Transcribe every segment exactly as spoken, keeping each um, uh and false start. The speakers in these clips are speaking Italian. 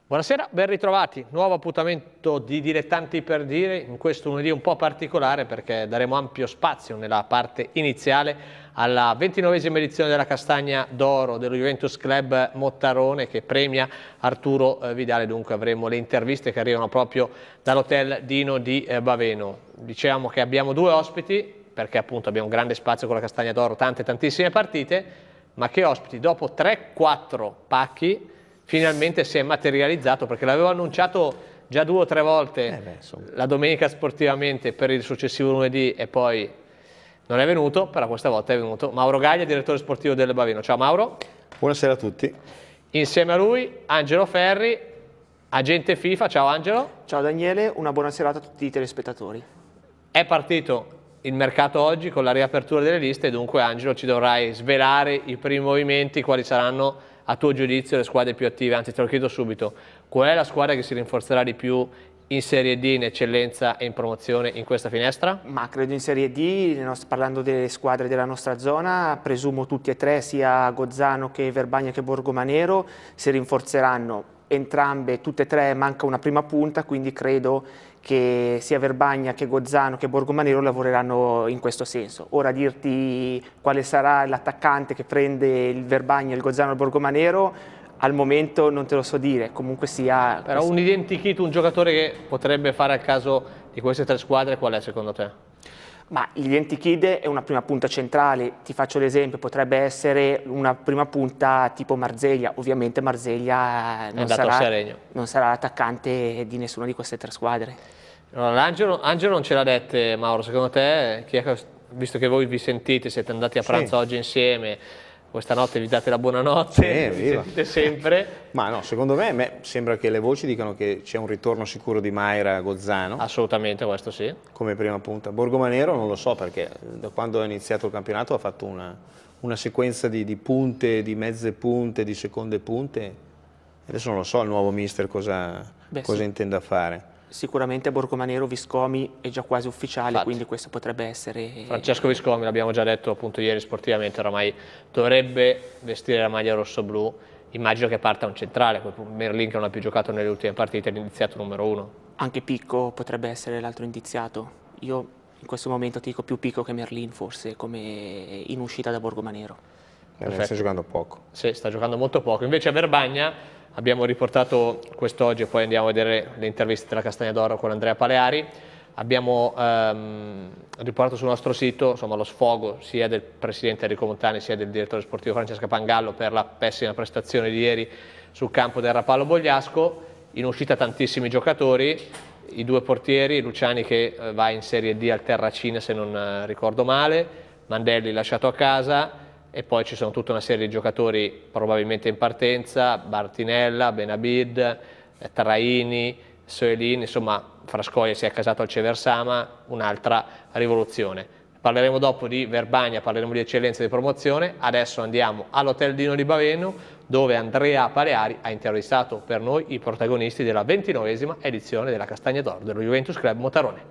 Buonasera, ben ritrovati. Nuovo appuntamento di Dilettanti per Dire, in questo lunedì un po' particolare perché daremo ampio spazio nella parte iniziale alla ventinovesima edizione della Castagna d'Oro dello Juventus Club Mottarone che premia Arturo Vidale. Dunque avremo le interviste che arrivano proprio dall'Hotel Dino di Baveno. Diciamo che abbiamo due ospiti perché appunto abbiamo un grande spazio con la Castagna d'Oro, tante tantissime partite, ma che ospiti dopo tre quattro pacchi finalmente si è materializzato, perché l'avevo annunciato già due o tre volte eh beh, la domenica sportivamente per il successivo lunedì e poi non è venuto, però questa volta è venuto. Mauro Gaglia, direttore sportivo del Baveno. Ciao Mauro. Buonasera a tutti. Insieme a lui Angelo Ferri, agente FIFA. Ciao Angelo. Ciao Daniele, una buona serata a tutti i telespettatori. È partito il mercato oggi con la riapertura delle liste, dunque Angelo ci dovrai svelare i primi movimenti, quali saranno a tuo giudizio le squadre più attive. Anzi, te lo chiedo subito, qual è la squadra che si rinforzerà di più in Serie D, in eccellenza e in promozione in questa finestra? Ma credo in Serie D, parlando delle squadre della nostra zona, presumo tutti e tre, sia Gozzano che Verbagna che Borgomanero, si rinforzeranno. Entrambe, tutte e tre, manca una prima punta, quindi credo che sia Verbagna che Gozzano che Borgomanero lavoreranno in questo senso. Ora dirti quale sarà l'attaccante che prende il Verbagna, il Gozzano e il Borgomanero, al momento non te lo so dire, comunque sia... Però un identikit, un giocatore che potrebbe fare al caso di queste tre squadre, qual è secondo te? Ma l'identikid è una prima punta centrale, ti faccio l'esempio, potrebbe essere una prima punta tipo Marzeglia, ovviamente Marzeglia non sarà, non sarà l'attaccante di nessuna di queste tre squadre. Allora, Angelo, Angelo non ce l'ha dette, Mauro, secondo te, chi è che, visto che voi vi sentite, siete andati a pranzo sì. oggi insieme, questa notte vi date la buonanotte, sì, vi sentite sempre. Ma no, secondo me, me sembra che le voci dicano che c'è un ritorno sicuro di Mayra a Gozzano. Assolutamente, questo sì. Come prima punta. Borgomanero non lo so perché da quando è iniziato il campionato ha fatto una, una sequenza di, di punte, di mezze punte, di seconde punte. Adesso non lo so il nuovo mister cosa, Beh, cosa sì. intenda fare. Sicuramente Borgomanero Viscomi è già quasi ufficiale, Infatti. quindi questo potrebbe essere... Francesco Viscomi, l'abbiamo già detto appunto ieri sportivamente, oramai dovrebbe vestire la maglia rosso-blu. Immagino che parta un centrale, Merlin che non ha più giocato nelle ultime partite, è l'iniziato numero uno. Anche Picco potrebbe essere l'altro indiziato. Io in questo momento ti dico più Picco che Merlin forse, come in uscita da Borgomanero. Eh, sta giocando poco. Sì, sta giocando molto poco. Invece a Verbagna abbiamo riportato quest'oggi e poi andiamo a vedere le interviste della Castagna d'Oro con Andrea Paleari. Abbiamo ehm, riportato sul nostro sito insomma, lo sfogo sia del presidente Enrico Montani sia del direttore sportivo Francesca Pangallo per la pessima prestazione di ieri sul campo del Rapallo Bogliasco. In uscita tantissimi giocatori, i due portieri, Luciani che eh, va in Serie D al Terracina se non eh, ricordo male, Mandelli lasciato a casa e poi ci sono tutta una serie di giocatori probabilmente in partenza, Bartinella, Benabid, eh, Traini, Soelin, insomma Frascoia si è accasato al Ceversama, un'altra rivoluzione. Parleremo dopo di Verbagna, parleremo di eccellenza di promozione, adesso andiamo all'Hotel Dino di Baveno dove Andrea Paleari ha intervistato per noi i protagonisti della ventinovesima edizione della Castagna d'Oro dello Juventus Club Mottarone.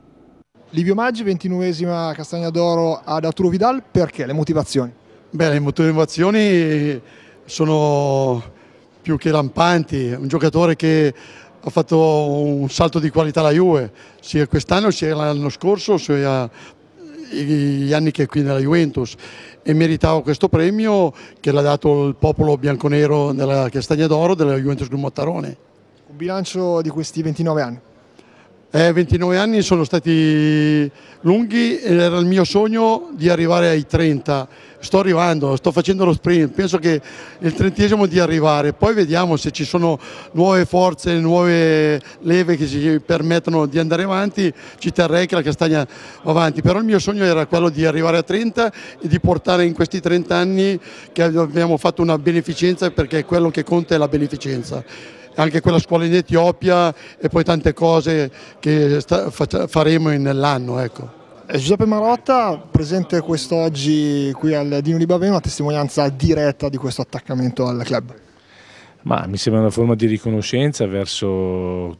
Livio Maggi, ventinovesima Castagna d'Oro ad Arturo Vidal, perché? Le motivazioni? Beh, le motivazioni sono più che lampanti, un giocatore che ha fatto un salto di qualità alla Juve, sia quest'anno sia l'anno scorso, sia gli anni che è qui nella Juventus, e meritava questo premio che l'ha dato il popolo bianconero della Castagna d'Oro della Juventus Club Mottarone. Un bilancio di questi ventinove anni? Eh, ventinove anni sono stati lunghi ed era il mio sogno di arrivare ai trenta. Sto arrivando, sto facendo lo sprint, penso che il trentesimo di arrivare, poi vediamo se ci sono nuove forze, nuove leve che ci permettono di andare avanti, ci terrei che la Castagna va avanti, però il mio sogno era quello di arrivare a trenta e di portare in questi trenta anni che abbiamo fatto una beneficenza, perché quello che conta è la beneficenza. Anche quella scuola in Etiopia e poi tante cose che faremo nell'anno. Ecco. Giuseppe Marotta, presente quest'oggi qui al Dino di Baveno, una testimonianza diretta di questo attaccamento al club. Ma mi sembra una forma di riconoscenza verso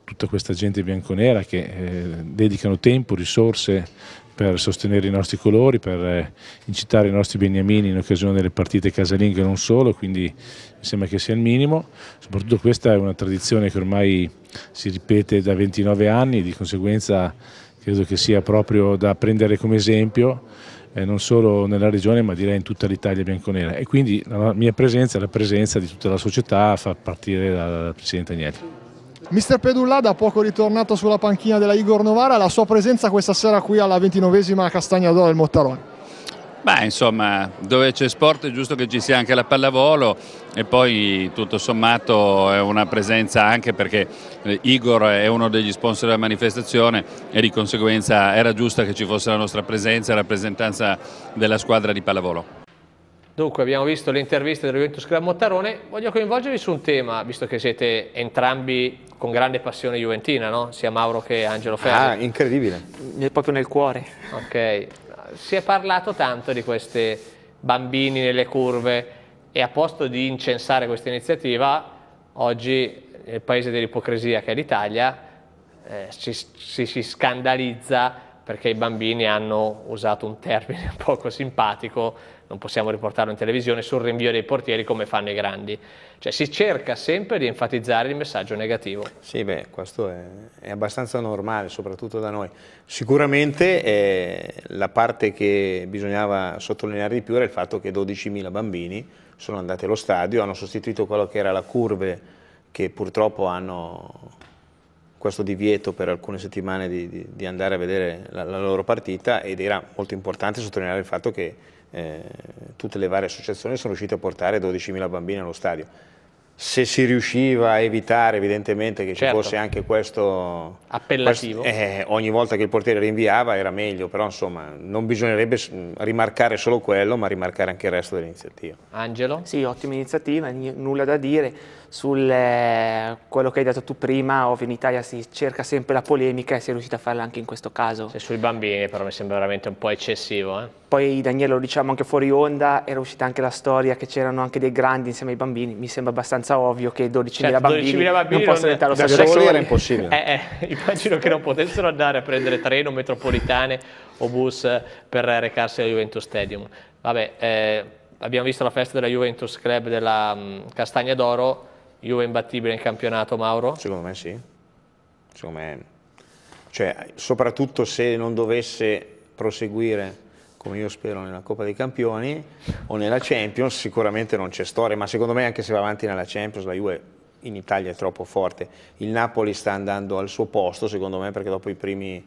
tutta questa gente bianconera che eh, dedicano tempo, risorse per sostenere i nostri colori, per eh, incitare i nostri beniamini in occasione delle partite casalinghe e non solo, quindi mi sembra che sia il minimo. Soprattutto questa è una tradizione che ormai si ripete da ventinove anni, di conseguenza credo che sia proprio da prendere come esempio, eh, non solo nella regione ma direi in tutta l'Italia bianconera, e quindi la mia presenza e la presenza di tutta la società a far partire dal Presidente Agnelli. Mister Pedulla, da poco ritornato sulla panchina della Igor Novara, la sua presenza questa sera qui alla ventinovesima Castagna d'Oro del Mottarone. Beh, insomma, dove c'è sport è giusto che ci sia anche la pallavolo, e poi tutto sommato è una presenza anche perché Igor è uno degli sponsor della manifestazione e di conseguenza era giusta che ci fosse la nostra presenza e rappresentanza della squadra di pallavolo. Dunque, abbiamo visto le interviste del Juventus Club Mottarone. Voglio coinvolgervi su un tema, visto che siete entrambi con grande passione juventina, no? Sia Mauro che Angelo Ferri. Ah, incredibile. È proprio nel cuore. Ok, si è parlato tanto di questi bambini nelle curve e a posto di incensare questa iniziativa, oggi nel paese dell'ipocrisia che è l'Italia, eh, ci, ci si scandalizza perché i bambini hanno usato un termine poco simpatico, non possiamo riportarlo in televisione, sul rinvio dei portieri come fanno i grandi. Cioè si cerca sempre di enfatizzare il messaggio negativo. Sì, beh, questo è, è abbastanza normale, soprattutto da noi. Sicuramente eh, la parte che bisognava sottolineare di più era il fatto che dodicimila bambini sono andati allo stadio, hanno sostituito quello che era la curve, che purtroppo hanno questo divieto per alcune settimane di, di, di andare a vedere la, la loro partita, ed era molto importante sottolineare il fatto che eh, tutte le varie associazioni sono riuscite a portare dodicimila bambini allo stadio. Se si riusciva a evitare evidentemente che certo. ci fosse anche questo appellativo, questo, eh, ogni volta che il portiere rinviava era meglio, però insomma non bisognerebbe rimarcare solo quello, ma rimarcare anche il resto dell'iniziativa. Angelo? Sì, ottima iniziativa, nulla da dire. Sul eh, quello che hai detto tu prima, ovvio in Italia si cerca sempre la polemica e si è riuscita a farla anche in questo caso. Se sui bambini però mi sembra veramente un po' eccessivo. Eh? Poi Daniele, lo diciamo anche fuori onda, era uscita anche la storia che c'erano anche dei grandi insieme ai bambini, mi sembra abbastanza ovvio che dodicimila certo, bambini, dodicimila bambini non possono entrare allo stadio. Da soli era soli. impossibile. Eh, eh, immagino che non potessero andare a prendere treno, metropolitane o bus per recarsi al Juventus Stadium. Vabbè, eh, abbiamo visto la festa della Juventus Club della um, Castagna d'Oro. Juve imbattibile in campionato, Mauro? Secondo me sì, secondo me, cioè, soprattutto se non dovesse proseguire, come io spero, nella Coppa dei Campioni o nella Champions, sicuramente non c'è storia, ma secondo me anche se va avanti nella Champions la Juve in Italia è troppo forte. Il Napoli sta andando al suo posto, secondo me, perché dopo i primi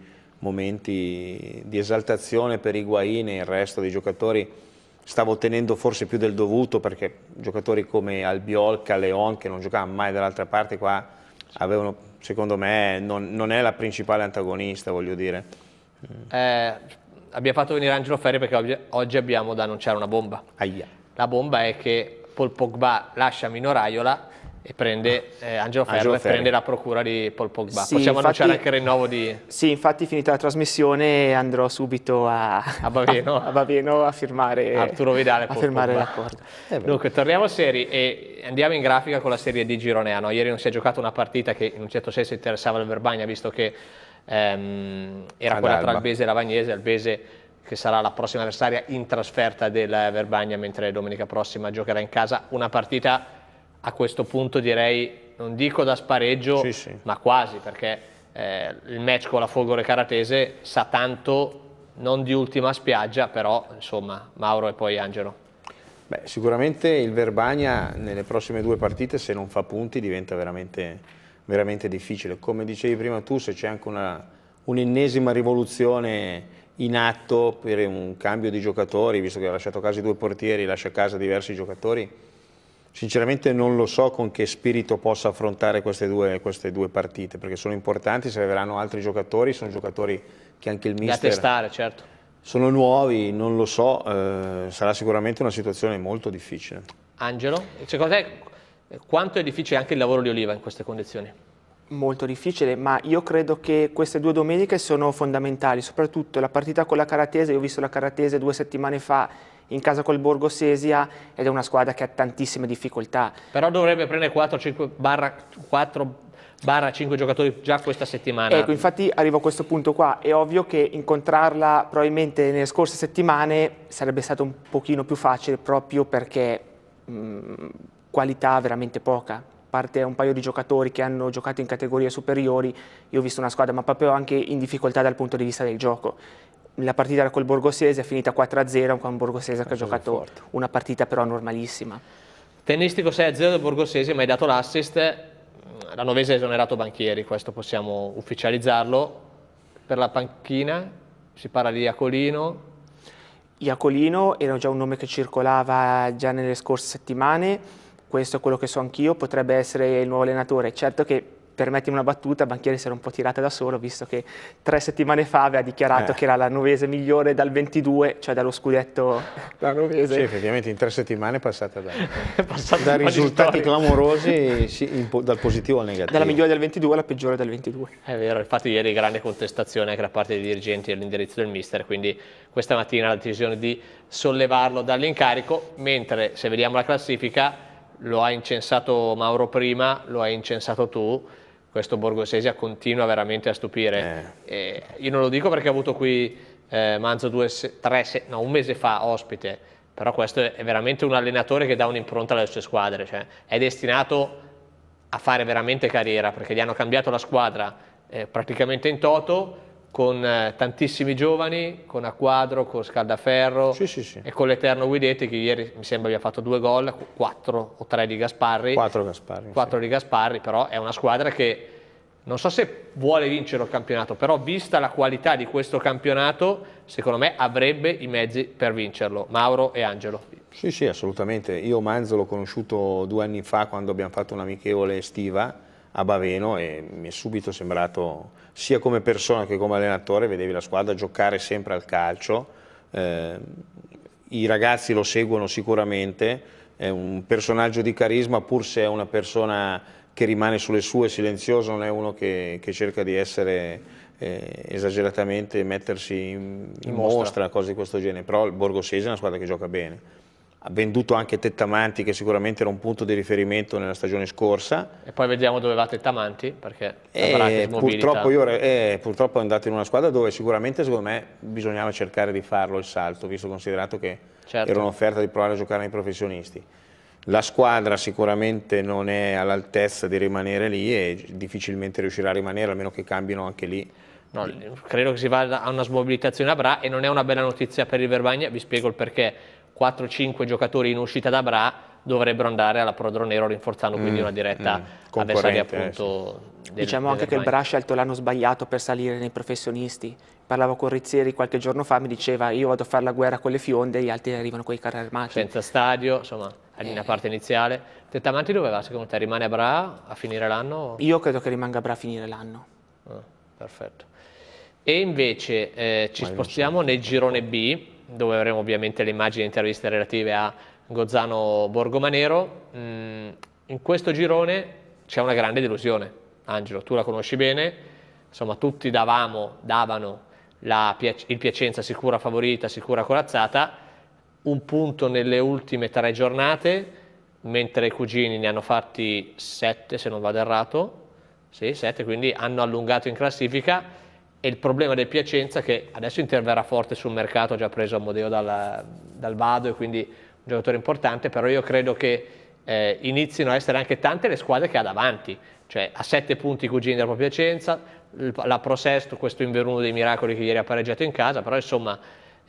momenti di esaltazione per Higuaín e il resto dei giocatori stava ottenendo forse più del dovuto, perché giocatori come Albiol, Leon, che non giocavano mai dall'altra parte, qua avevano, secondo me, non, non è la principale antagonista, voglio dire. Eh, abbiamo fatto venire Angelo Ferri perché oggi, oggi abbiamo da annunciare una bomba. Aia. La bomba è che Paul Pogba lascia Mino Raiola e prende eh, Angelo Ferri, Angelo e Ferri. prende la procura di Paul Pogba. Sì, Possiamo infatti, annunciare anche il rinnovo di... Sì, infatti finita la trasmissione andrò subito a, a Baveno a, a, Baveno a firmare Arturo Vidale, a firmare Pogba. l'accordo. Eh Dunque, torniamo seri e andiamo in grafica con la Serie D Girone A. No? Ieri non si è giocata una partita che in un certo senso interessava il Verbagna, visto che ehm, era Ad quella Alba. tra Albese e Lavagnese, Albese che sarà la prossima avversaria in trasferta del Verbagna, mentre domenica prossima giocherà in casa. Una partita a questo punto direi, non dico da spareggio, Sì, sì. ma quasi, perché eh, il match con la Folgore Caratese sa tanto, non di ultima spiaggia, però insomma, Mauro e poi Angelo. Beh, sicuramente il Verbagna nelle prossime due partite, se non fa punti, diventa veramente, veramente difficile. Come dicevi prima tu, se c'è anche un'ennesima rivoluzione in atto per un cambio di giocatori, visto che ha lasciato a casa i due portieri, lascia a casa diversi giocatori, sinceramente non lo so con che spirito possa affrontare queste due, queste due partite, perché sono importanti, se arriveranno altri giocatori, sono giocatori che anche il mister... Da testare, certo. Sono nuovi, non lo so, eh, sarà sicuramente una situazione molto difficile. Angelo, secondo te quanto è difficile anche il lavoro di Oliva in queste condizioni? Molto difficile, ma io credo che queste due domeniche sono fondamentali, soprattutto la partita con la Caratese. Io ho visto la Caratese due settimane fa in casa col Borgo Sesia ed è una squadra che ha tantissime difficoltà. Però dovrebbe prendere quattro cinque barra cinque giocatori già questa settimana. Ecco, infatti arrivo a questo punto qua, è ovvio che incontrarla probabilmente nelle scorse settimane sarebbe stato un pochino più facile proprio perché mh, qualità veramente poca. A parte un paio di giocatori che hanno giocato in categorie superiori, io ho visto una squadra ma proprio anche in difficoltà dal punto di vista del gioco. La partita col Borgo Sesia è finita quattro a zero con un Borgo Sesia che ha giocato forte. Una partita però normalissima. Tennistico sei a zero del Borgo Sesia, mi hai dato l'assist. La Novese ha esonerato Banchieri, questo possiamo ufficializzarlo. Per la panchina si parla di Iacolino. Iacolino era già un nome che circolava già nelle scorse settimane, questo è quello che so anch'io, potrebbe essere il nuovo allenatore. Certo che, permettimi una battuta, Banchieri si era un po' tirata da solo, visto che tre settimane fa aveva dichiarato eh. che era la Novese migliore dal ventidue, cioè dallo scudetto la Novese. Sì, effettivamente in tre settimane è passata da, passata da risultati clamorosi sì, in, dal positivo al negativo. Dalla migliore del ventidue alla peggiore del ventidue. È vero, infatti ieri grande contestazione anche da parte dei dirigenti all'indirizzo del mister, quindi questa mattina la decisione di sollevarlo dall'incarico, mentre se vediamo la classifica lo ha incensato Mauro prima, lo hai incensato tu. Questo Borgo Sesia continua veramente a stupire. Eh. Eh, io non lo dico perché ho avuto qui eh, Manzo due, tre, no, un mese fa ospite, però questo è veramente un allenatore che dà un'impronta alle sue squadre, cioè è destinato a fare veramente carriera perché gli hanno cambiato la squadra eh, praticamente in toto, con eh, tantissimi giovani, con Acquadro, con Scaldaferro sì, sì, sì. e con l'Eterno Guidetti che ieri mi sembra abbia fatto due gol, quattro o tre di Gasparri. Quattro Gasparri. Quattro sì. di Gasparri, però è una squadra che non so se vuole vincere il campionato, però vista la qualità di questo campionato, secondo me avrebbe i mezzi per vincerlo. Mauro e Angelo. Sì, sì, assolutamente. Io Manzo l'ho conosciuto due anni fa quando abbiamo fatto un'amichevole estiva a Baveno e mi è subito sembrato, sia come persona che come allenatore, vedevi la squadra giocare sempre al calcio, eh, i ragazzi lo seguono sicuramente, è un personaggio di carisma pur se è una persona che rimane sulle sue, silenzioso, non è uno che, che cerca di essere eh, esageratamente, mettersi in, in mostra. mostra, cose di questo genere, però il Borgo Sesia è una squadra che gioca bene. Ha venduto anche Tettamanti che sicuramente era un punto di riferimento nella stagione scorsa. E poi vediamo dove va Tettamanti perché e purtroppo, io, eh, purtroppo è andato in una squadra dove sicuramente secondo me bisognava cercare di farlo il salto, visto considerato che certo. era un'offerta di provare a giocare nei professionisti. La squadra sicuramente non è all'altezza di rimanere lì e difficilmente riuscirà a rimanere, a meno che cambino anche lì. No, credo che si vada a una smobilitazione a Bra e non è una bella notizia per il Verbagna, vi spiego il perché. quattro cinque giocatori in uscita da Bra dovrebbero andare alla Prodronero rinforzando mm, quindi una diretta mm, avversaria appunto eh, sì. del, diciamo anche del che il Bra ha scelto l'anno sbagliato per salire nei professionisti. Parlavo con Rizzieri qualche giorno fa, mi diceva io vado a fare la guerra con le fionde, gli altri arrivano con i carri armati. Senza stadio, insomma, eh. nella parte iniziale. Tettamanti dove va secondo te? Rimane a Bra a finire l'anno? Io credo che rimanga a Bra a finire l'anno. Ah, perfetto. E invece eh, ci Ma spostiamo nel girone B, dove avremo ovviamente le immagini e interviste relative a Gozzano Borgomanero. Mm, in questo girone c'è una grande delusione. Angelo, tu la conosci bene, insomma tutti davamo, davano la, il Piacenza sicura favorita, sicura corazzata, un punto nelle ultime tre giornate, mentre i cugini ne hanno fatti sette se non vado errato, sì, sette, quindi hanno allungato in classifica. E il problema del Piacenza che adesso interverrà forte sul mercato, ha già preso Amodeo dal, dal Vado e quindi un giocatore importante, però io credo che eh, inizino a essere anche tante le squadre che ha davanti, cioè a sette punti i cugini della Piacenza, la Pro Sesto, questo Inveruno dei Miracoli che ieri ha pareggiato in casa, però insomma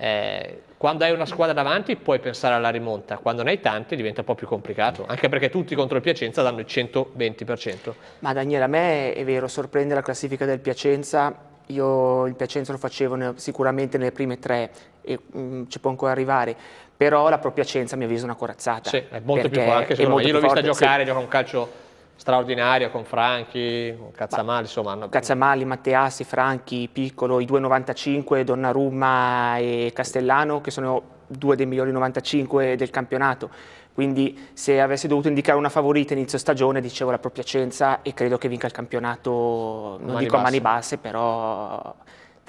eh, quando hai una squadra davanti puoi pensare alla rimonta, quando ne hai tante diventa un po' più complicato, anche perché tutti contro il Piacenza danno il centoventi per cento. Ma Daniele, a me è vero, sorprende la classifica del Piacenza. Io il Piacenza lo facevo sicuramente nelle prime tre e mh, ci può ancora arrivare, però la Pro Piacenza mi ha visto una corazzata. Sì, è molto più forte, anche io l'ho vista giocare, sì. Gioca un calcio straordinario con Franchi, con Cazzamali, insomma. Hanno... Cazzamali, Matteassi, Franchi, Piccolo, i due novantacinque, Donnarumma e Castellano, che sono due dei migliori novantacinque del campionato. Quindi se avessi dovuto indicare una favorita inizio stagione dicevo la Pro Piacenza e credo che vinca il campionato, non mani dico a basse. mani basse, però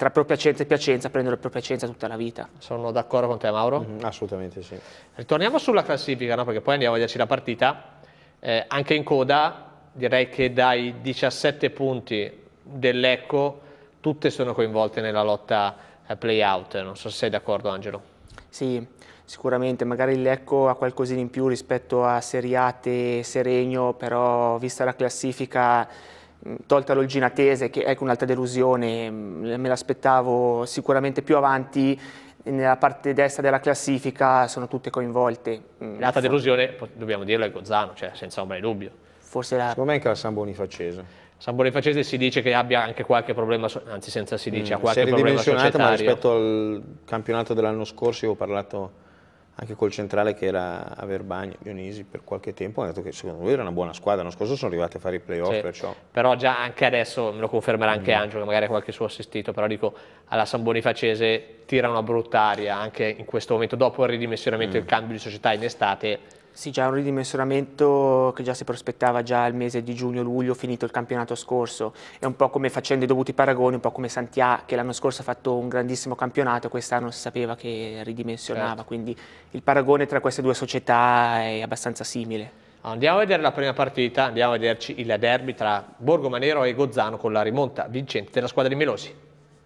tra Pro Piacenza e Piacenza prendono il Pro Piacenza tutta la vita. Sono d'accordo con te, Mauro? Mm-hmm, assolutamente sì. Ritorniamo sulla classifica, no? Perché poi andiamo a vederci la partita. Eh, anche in coda direi che dai diciassette punti del Lecco tutte sono coinvolte nella lotta a play-out. Non so se sei d'accordo, Angelo. Sì, sicuramente, magari il Lecco ha qualcosina in più rispetto a Seriate e Seregno, però vista la classifica, tolta l'Olginatese, che è un'altra delusione, me l'aspettavo sicuramente più avanti, nella parte destra della classifica sono tutte coinvolte. L'altra delusione, dobbiamo dirlo, è Gozzano, cioè senza ombra di dubbio. Forse la... Secondo me anche la San Bonifacese. San Bonifacese si dice che abbia anche qualche problema, anzi senza si dice, mm, ha qualche si è problema ridimensionata, societario. Ma rispetto al campionato dell'anno scorso io ho parlato anche col centrale che era a Verbagna, Dionisi, per qualche tempo, ha detto che secondo lui era una buona squadra, l'anno scorso sono arrivati a fare i playoff, Sì, perciò... però già anche adesso, me lo confermerà anche mm. Angelo, che magari ha qualche suo assistito, però dico, alla San Bonifacese tira una brutta aria anche in questo momento, dopo il ridimensionamento e mm. il cambio di società in estate. Sì, già un ridimensionamento che già si prospettava già al mese di giugno-luglio, finito il campionato scorso. È un po' come, facendo i dovuti paragoni, un po' come Santià, che l'anno scorso ha fatto un grandissimo campionato, quest'anno si sapeva che ridimensionava, certo. Quindi il paragone tra queste due società è abbastanza simile. Andiamo a vedere la prima partita, andiamo a vederci il derby tra Borgomanero e Gozzano con la rimonta vincente della squadra di Melosi.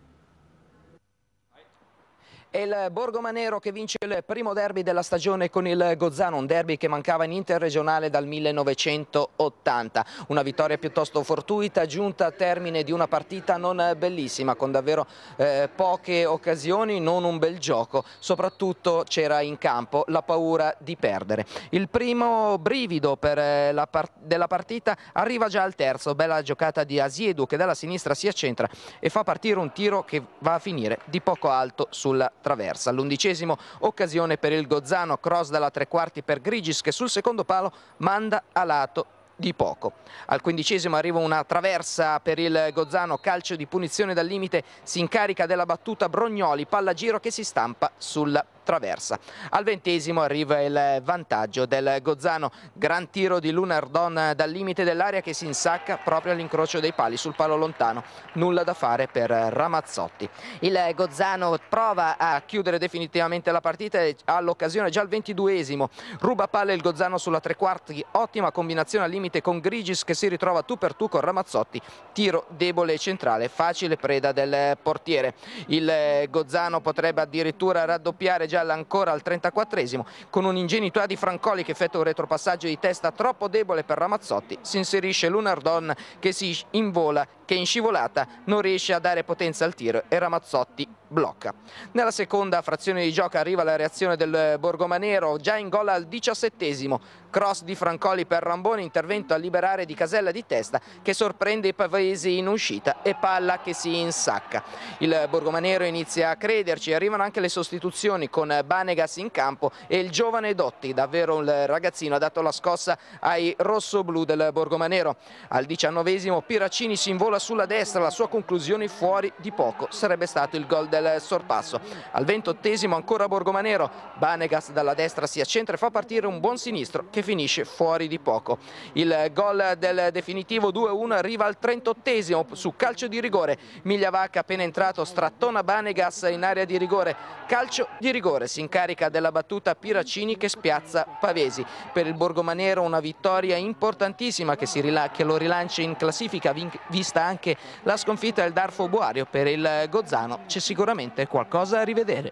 È il Borgomanero che vince il primo derby della stagione con il Gozzano, un derby che mancava in interregionale dal millenovecentottanta. Una vittoria piuttosto fortuita, giunta a termine di una partita non bellissima, con davvero eh, poche occasioni, non un bel gioco. Soprattutto c'era in campo la paura di perdere. Il primo brivido per la part della partita arriva già al terzo. Bella giocata di Asiedu che dalla sinistra si accentra e fa partire un tiro che va a finire di poco alto sulla traversa. All'undicesimo occasione per il Gozzano, cross dalla tre quarti per Grigis che sul secondo palo manda a lato di poco. Al quindicesimo arriva una traversa per il Gozzano, calcio di punizione dal limite, si incarica della battuta Brognoli, palla a giro che si stampa sulla traversa. Al ventesimo arriva il vantaggio del Gozzano, gran tiro di Lunardon dal limite dell'area che si insacca proprio all'incrocio dei pali sul palo lontano, nulla da fare per Ramazzotti. Il Gozzano prova a chiudere definitivamente la partita e ha l'occasione già al ventiduesimo, ruba palle il Gozzano sulla tre quarti, ottima combinazione al limite con Grigis che si ritrova tu per tu con Ramazzotti, tiro debole e centrale, facile preda del portiere. Il Gozzano potrebbe addirittura raddoppiare già ancora al trentaquattresimo con un'ingenuità di Francoli che effettua un retropassaggio di testa troppo debole per Ramazzotti, si inserisce Lunardon che si invola, che in scivolata non riesce a dare potenza al tiro e Ramazzotti blocca. Nella seconda frazione di gioco arriva la reazione del Borgomanero, già in gol al diciassettesimo, cross di Francoli per Ramboni, intervento a liberare di Casella di testa che sorprende i pavesi in uscita e palla che si insacca. Il Borgomanero inizia a crederci, arrivano anche le sostituzioni con Banegas in campo e il giovane Dotti, davvero un ragazzino, ha dato la scossa ai rossoblu del Borgomanero. Al diciannovesimo Piraccini si invola sulla destra, la sua conclusione fuori di poco, sarebbe stato il gol del sorpasso. Al ventottesimo ancora Borgomanero, Banegas dalla destra si accentra e fa partire un buon sinistro che finisce fuori di poco. Il gol del definitivo due a uno arriva al trentottesimo su calcio di rigore, Migliavacca appena entrato strattona Banegas in area di rigore, calcio di rigore, si incarica della battuta Piraccini che spiazza Pavesi. Per il Borgomanero una vittoria importantissima che, si che lo rilancia in classifica, vista anche la sconfitta del Darfo Boario. Per il Gozzano c'è sicuramente qualcosa a rivedere.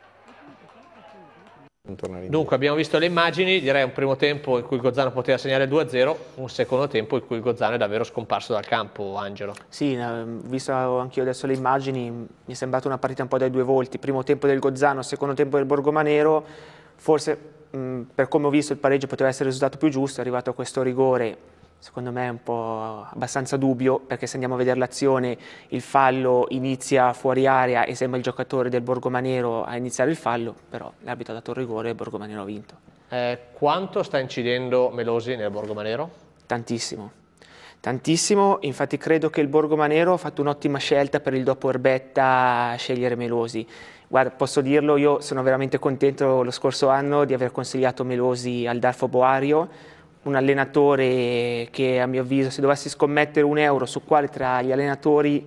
Dunque abbiamo visto le immagini, direi un primo tempo in cui il Gozzano poteva segnare due a zero, un secondo tempo in cui il Gozzano è davvero scomparso dal campo, Angelo. Sì, visto anch'io adesso le immagini, mi è sembrata una partita un po' dai due volti, primo tempo del Gozzano, secondo tempo del Borgomanero, forse mh, per come ho visto il pareggio poteva essere il risultato più giusto, è arrivato a questo rigore. Secondo me è un po' abbastanza dubbio, perché se andiamo a vedere l'azione il fallo inizia fuori area e sembra il giocatore del Borgomanero a iniziare il fallo, però l'arbitro ha dato il rigore e il Borgomanero ha vinto. Eh, quanto sta incidendo Melosi nel Borgomanero? Tantissimo, tantissimo, infatti credo che il Borgomanero ha fatto un'ottima scelta per il dopo Erbetta a scegliere Melosi. Guarda, posso dirlo, io sono veramente contento lo scorso anno di aver consigliato Melosi al Darfo Boario, un allenatore che a mio avviso se dovessi scommettere un euro su quale tra gli allenatori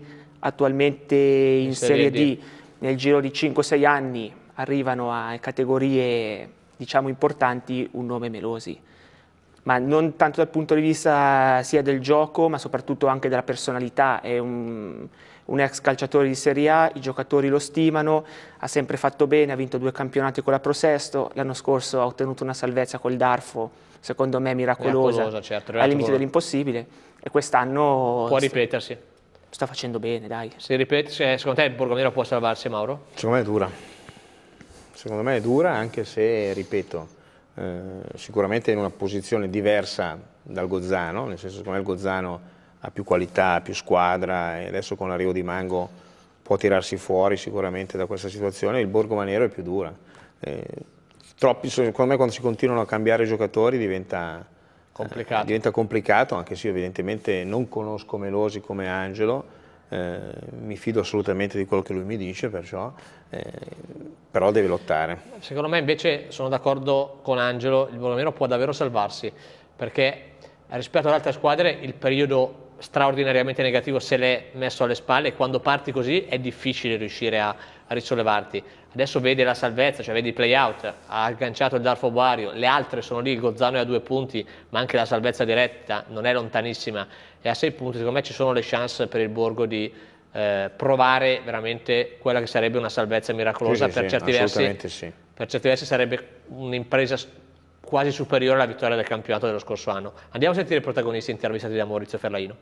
attualmente in, in Serie Serie D, nel giro di cinque sei anni arrivano a categorie diciamo importanti, un nome Melosi. Ma non tanto dal punto di vista sia del gioco, ma soprattutto anche della personalità. È un, un ex calciatore di Serie A, i giocatori lo stimano, ha sempre fatto bene, ha vinto due campionati con la Pro Sesto, l'anno scorso ha ottenuto una salvezza col Darfo, secondo me miracolosa, miracolosa certo, al limite dell'impossibile, e quest'anno può ripetersi. Sta facendo bene, dai. Si ripete, secondo te il Borgomanero può salvarsi, Mauro? Secondo me è dura. Secondo me è dura, anche se, ripeto, eh, sicuramente in una posizione diversa dal Gozzano, nel senso che secondo me il Gozzano ha più qualità, più squadra, e adesso con l'arrivo di Mango può tirarsi fuori sicuramente da questa situazione. Il Borgomanero è più dura. Eh, troppi, secondo me quando si continuano a cambiare giocatori diventa complicato. Eh, diventa complicato, anche se io evidentemente non conosco Melosi come Angelo, eh, mi fido assolutamente di quello che lui mi dice, perciò, eh, però deve lottare. Secondo me invece sono d'accordo con Angelo, il Borgomanero può davvero salvarsi, perché rispetto ad altre squadre il periodo straordinariamente negativo se l'è messo alle spalle, e quando parti così è difficile riuscire a, a risollevarti. Adesso vedi la salvezza, cioè vedi il play out, ha agganciato il Darfo Boario, le altre sono lì, il Gozzano è a due punti, ma anche la salvezza diretta non è lontanissima, è a sei punti. Secondo me ci sono le chance per il Borgo di eh, provare veramente quella che sarebbe una salvezza miracolosa. Sì, sì, per, sì, certi versi, sì. per certi versi sarebbe un'impresa quasi superiore alla vittoria del campionato dello scorso anno. Andiamo a sentire i protagonisti intervistati da Maurizio Ferlaino.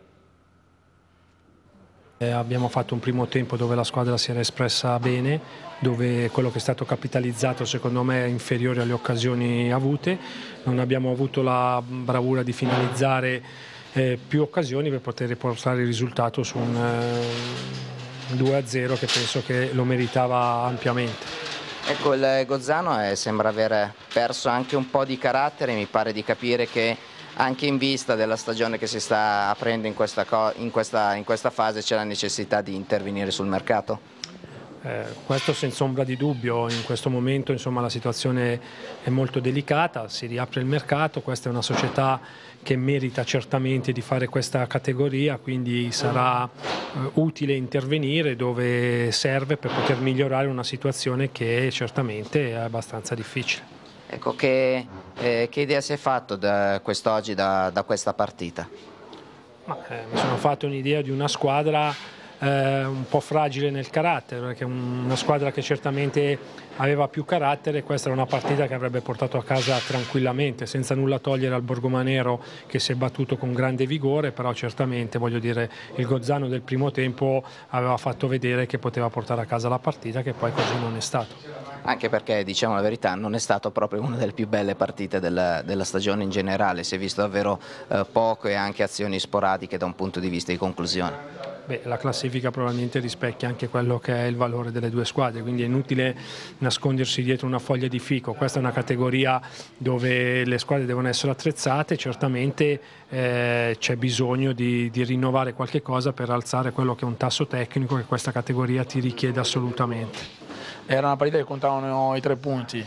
Eh, abbiamo fatto un primo tempo dove la squadra si era espressa bene, dove quello che è stato capitalizzato secondo me è inferiore alle occasioni avute. Non abbiamo avuto la bravura di finalizzare eh, più occasioni per poter portare il risultato su un eh, due a zero che penso che lo meritava ampiamente. Ecco, il Gozzano eh, sembra aver perso anche un po' di carattere, mi pare di capire che anche in vista della stagione che si sta aprendo in questa, in questa, in questa fase c'è la necessità di intervenire sul mercato? Eh, questo senza ombra di dubbio, in questo momento insomma, la situazione è molto delicata, si riapre il mercato, questa è una società che merita certamente di fare questa categoria, quindi sarà eh, utile intervenire dove serve per poter migliorare una situazione che certamente è abbastanza difficile. Ecco, che, eh, che idea si è fatto da quest'oggi, da, da questa partita? Ma, eh, mi sono fatto un'idea di una squadra eh, un po' fragile nel carattere, perché una squadra che certamente aveva più carattere, questa era una partita che avrebbe portato a casa tranquillamente, senza nulla togliere al Borgomanero che si è battuto con grande vigore, però certamente voglio dire il Gozzano del primo tempo aveva fatto vedere che poteva portare a casa la partita, che poi così non è stato. Anche perché, diciamo la verità, non è stato proprio una delle più belle partite della, della stagione in generale, si è visto davvero eh, poco e anche azioni sporadiche da un punto di vista di conclusione. Beh, la classifica probabilmente rispecchia anche quello che è il valore delle due squadre, quindi è inutile nascondersi dietro una foglia di fico. Questa è una categoria dove le squadre devono essere attrezzate, certamente eh, c'è bisogno di, di rinnovare qualche cosa per alzare quello che è un tasso tecnico che questa categoria ti richiede assolutamente. Era una partita che contavano i tre punti.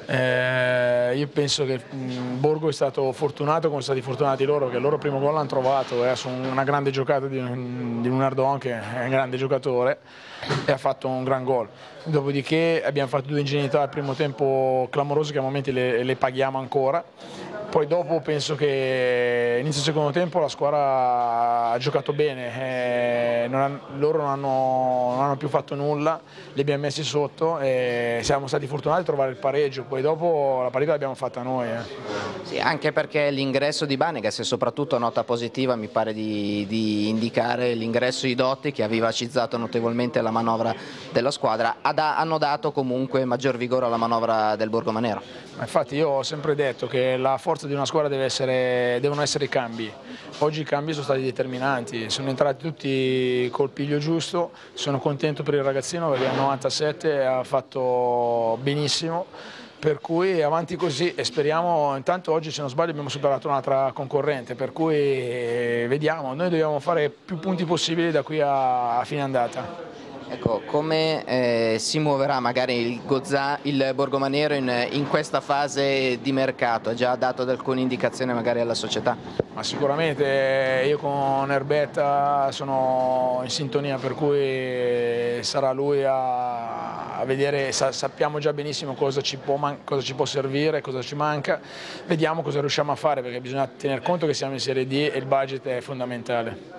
Eh, io penso che mh, Borgo è stato fortunato come sono stati fortunati loro, che il loro primo gol l'hanno trovato eh, su una grande giocata di, di Lunardon, che è un grande giocatore, e ha fatto un gran gol. Dopodiché abbiamo fatto due ingenuità al primo tempo clamorose che a momenti le, le paghiamo ancora. Poi dopo penso che inizio secondo tempo la squadra ha giocato bene, eh, non ha, loro non hanno, non hanno più fatto nulla, li abbiamo messi sotto e siamo stati fortunati a trovare il pareggio, poi dopo la partita l'abbiamo fatta noi. Eh. Sì, anche perché l'ingresso di Banegas e soprattutto nota positiva mi pare di, di indicare l'ingresso di Dotti, che ha vivacizzato notevolmente la manovra della squadra, ha da, hanno dato comunque maggior vigore alla manovra del Borgomanero. Ma infatti io ho sempre detto che la forza di una squadra deve essere, devono essere i cambi. Oggi i cambi sono stati determinanti, sono entrati tutti col piglio giusto, sono contento per il ragazzino perché al novantasette ha fatto benissimo, per cui avanti così e speriamo. Intanto oggi, se non sbaglio, abbiamo superato un'altra concorrente, per cui vediamo, noi dobbiamo fare più punti possibili da qui a, a fine andata. Ecco, come eh, si muoverà magari il, Gozza, il Borgomanero in, in questa fase di mercato? Ha già dato alcune indicazioni magari alla società? Ma sicuramente io con Erbetta sono in sintonia, per cui sarà lui a, a vedere, sa, sappiamo già benissimo cosa ci, può cosa ci può servire, cosa ci manca, vediamo cosa riusciamo a fare, perché bisogna tener conto che siamo in Serie D e il budget è fondamentale.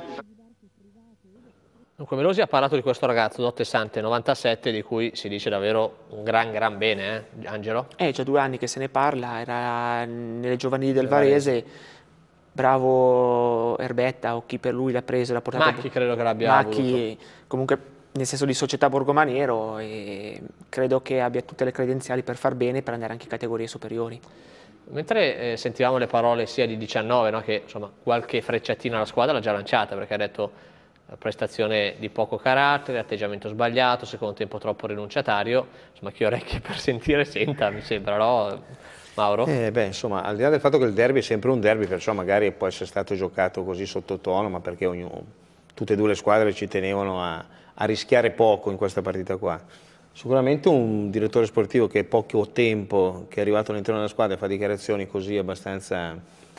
Dunque Melosi ha parlato di questo ragazzo, Dotte Sante, novantasette, di cui si dice davvero un gran gran bene, eh, Angelo? È già due anni che se ne parla, era nelle giovanili del Varese, bravo Erbetta o chi per lui l'ha preso, l'ha portato. Macchi credo che l'abbia Macchi, comunque nel senso di società Borgomanero, e credo che abbia tutte le credenziali per far bene, per andare anche in categorie superiori. Mentre eh, sentivamo le parole sia di diciannove, no, che insomma qualche frecciatina alla squadra l'ha già lanciata, perché ha detto prestazione di poco carattere, atteggiamento sbagliato, secondo tempo troppo rinunciatario, insomma chi orecchie per sentire senta, mi sembra, no Mauro? Eh, beh, insomma, al di là del fatto che il derby è sempre un derby, perciò magari può essere stato giocato così sottotono, ma perché ognuno, tutte e due le squadre ci tenevano a, a rischiare poco in questa partita qua. Sicuramente un direttore sportivo che è poco tempo, che è arrivato all'interno della squadra e fa dichiarazioni così abbastanza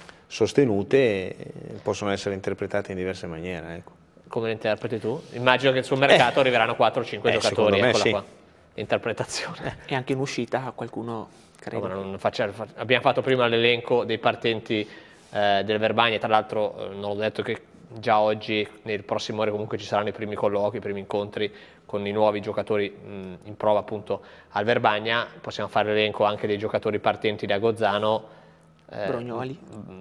sostenute, possono essere interpretate in diverse maniere, ecco. Come le interpreti tu? Immagino che sul mercato eh. arriveranno quattro o cinque eh, giocatori, me eccola sì. qua, l'interpretazione. E anche in uscita qualcuno, credo. No, non faccia, abbiamo fatto prima l'elenco dei partenti eh, del Verbania, tra l'altro eh, non ho detto che già oggi, nel prossimo ore comunque ci saranno i primi colloqui, i primi incontri con i nuovi giocatori mh, in prova appunto al Verbania, possiamo fare l'elenco anche dei giocatori partenti da Gozzano. Eh, Brognoli.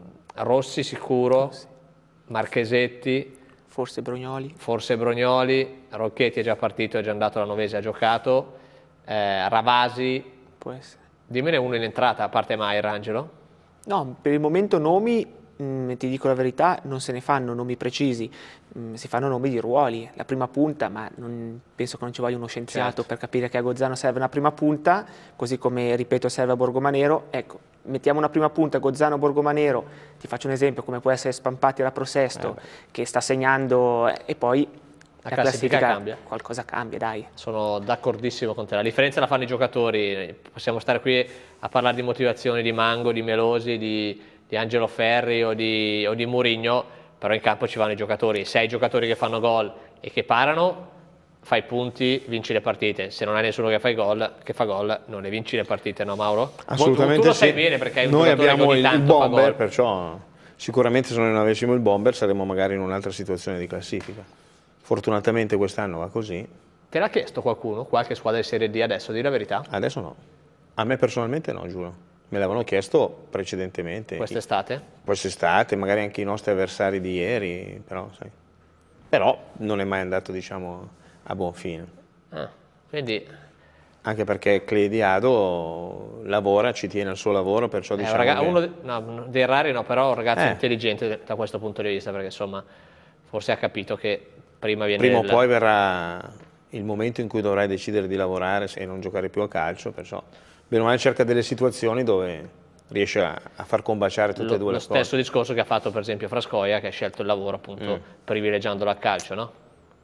Rossi sicuro, Rossi. Marchesetti. Forse Brognoli. Forse Brognoli, Rocchetti è già partito, è già andato alla Novese, ha giocato, eh, Ravasi. Può essere. Dimmene uno in entrata, a parte Maier, Angelo. No, per il momento nomi, mh, ti dico la verità, non se ne fanno nomi precisi, mh, si fanno nomi di ruoli, la prima punta, ma non, penso che non ci voglia uno scienziato certo. per capire che a Gozzano serve una prima punta, così come, ripeto, serve a Borgomanero. Ecco, mettiamo una prima punta, Gozzano, Borgomanero, ti faccio un esempio come può essere Spampati alla Prosesto, eh che sta segnando, e poi la, la classifica, classifica cambia. Qualcosa cambia, dai. Sono d'accordissimo con te, la differenza la fanno i giocatori, possiamo stare qui a parlare di motivazioni di Mango, di Melosi, di, di Angelo Ferri o di, o di Murigno, però in campo ci vanno i giocatori, se hai giocatori che fanno gol e che parano, fai punti, vinci le partite. Se non hai nessuno che fa gol, che fa gol, non le vinci le partite, no Mauro? Assolutamente tu lo sì. sai bene perché hai un Noi abbiamo il, il bomber, gol. perciò sicuramente se non avessimo il bomber saremmo magari in un'altra situazione di classifica. Fortunatamente quest'anno va così. Te l'ha chiesto qualcuno? Qualche squadra di Serie D adesso, di la verità? Adesso no. A me personalmente no, giuro. Me l'avevano chiesto precedentemente. Quest'estate? Quest'estate, magari anche i nostri avversari di ieri, però, sai. Però non è mai andato, diciamo, a buon fine. Ah, quindi... Anche perché Clediado lavora, ci tiene al suo lavoro, perciò diciamo è che... uno de, no, dei rari, no, però un ragazzo eh. intelligente da questo punto di vista, perché insomma forse ha capito che prima viene... Prima o il... poi verrà il momento in cui dovrai decidere di lavorare e non giocare più a calcio, perciò bene o male cerca delle situazioni dove riesce a, a far combaciare tutte lo, e due le cose. cose. Lo stesso discorso che ha fatto per esempio Frascoia, che ha scelto il lavoro appunto mm. privilegiandolo al calcio, no?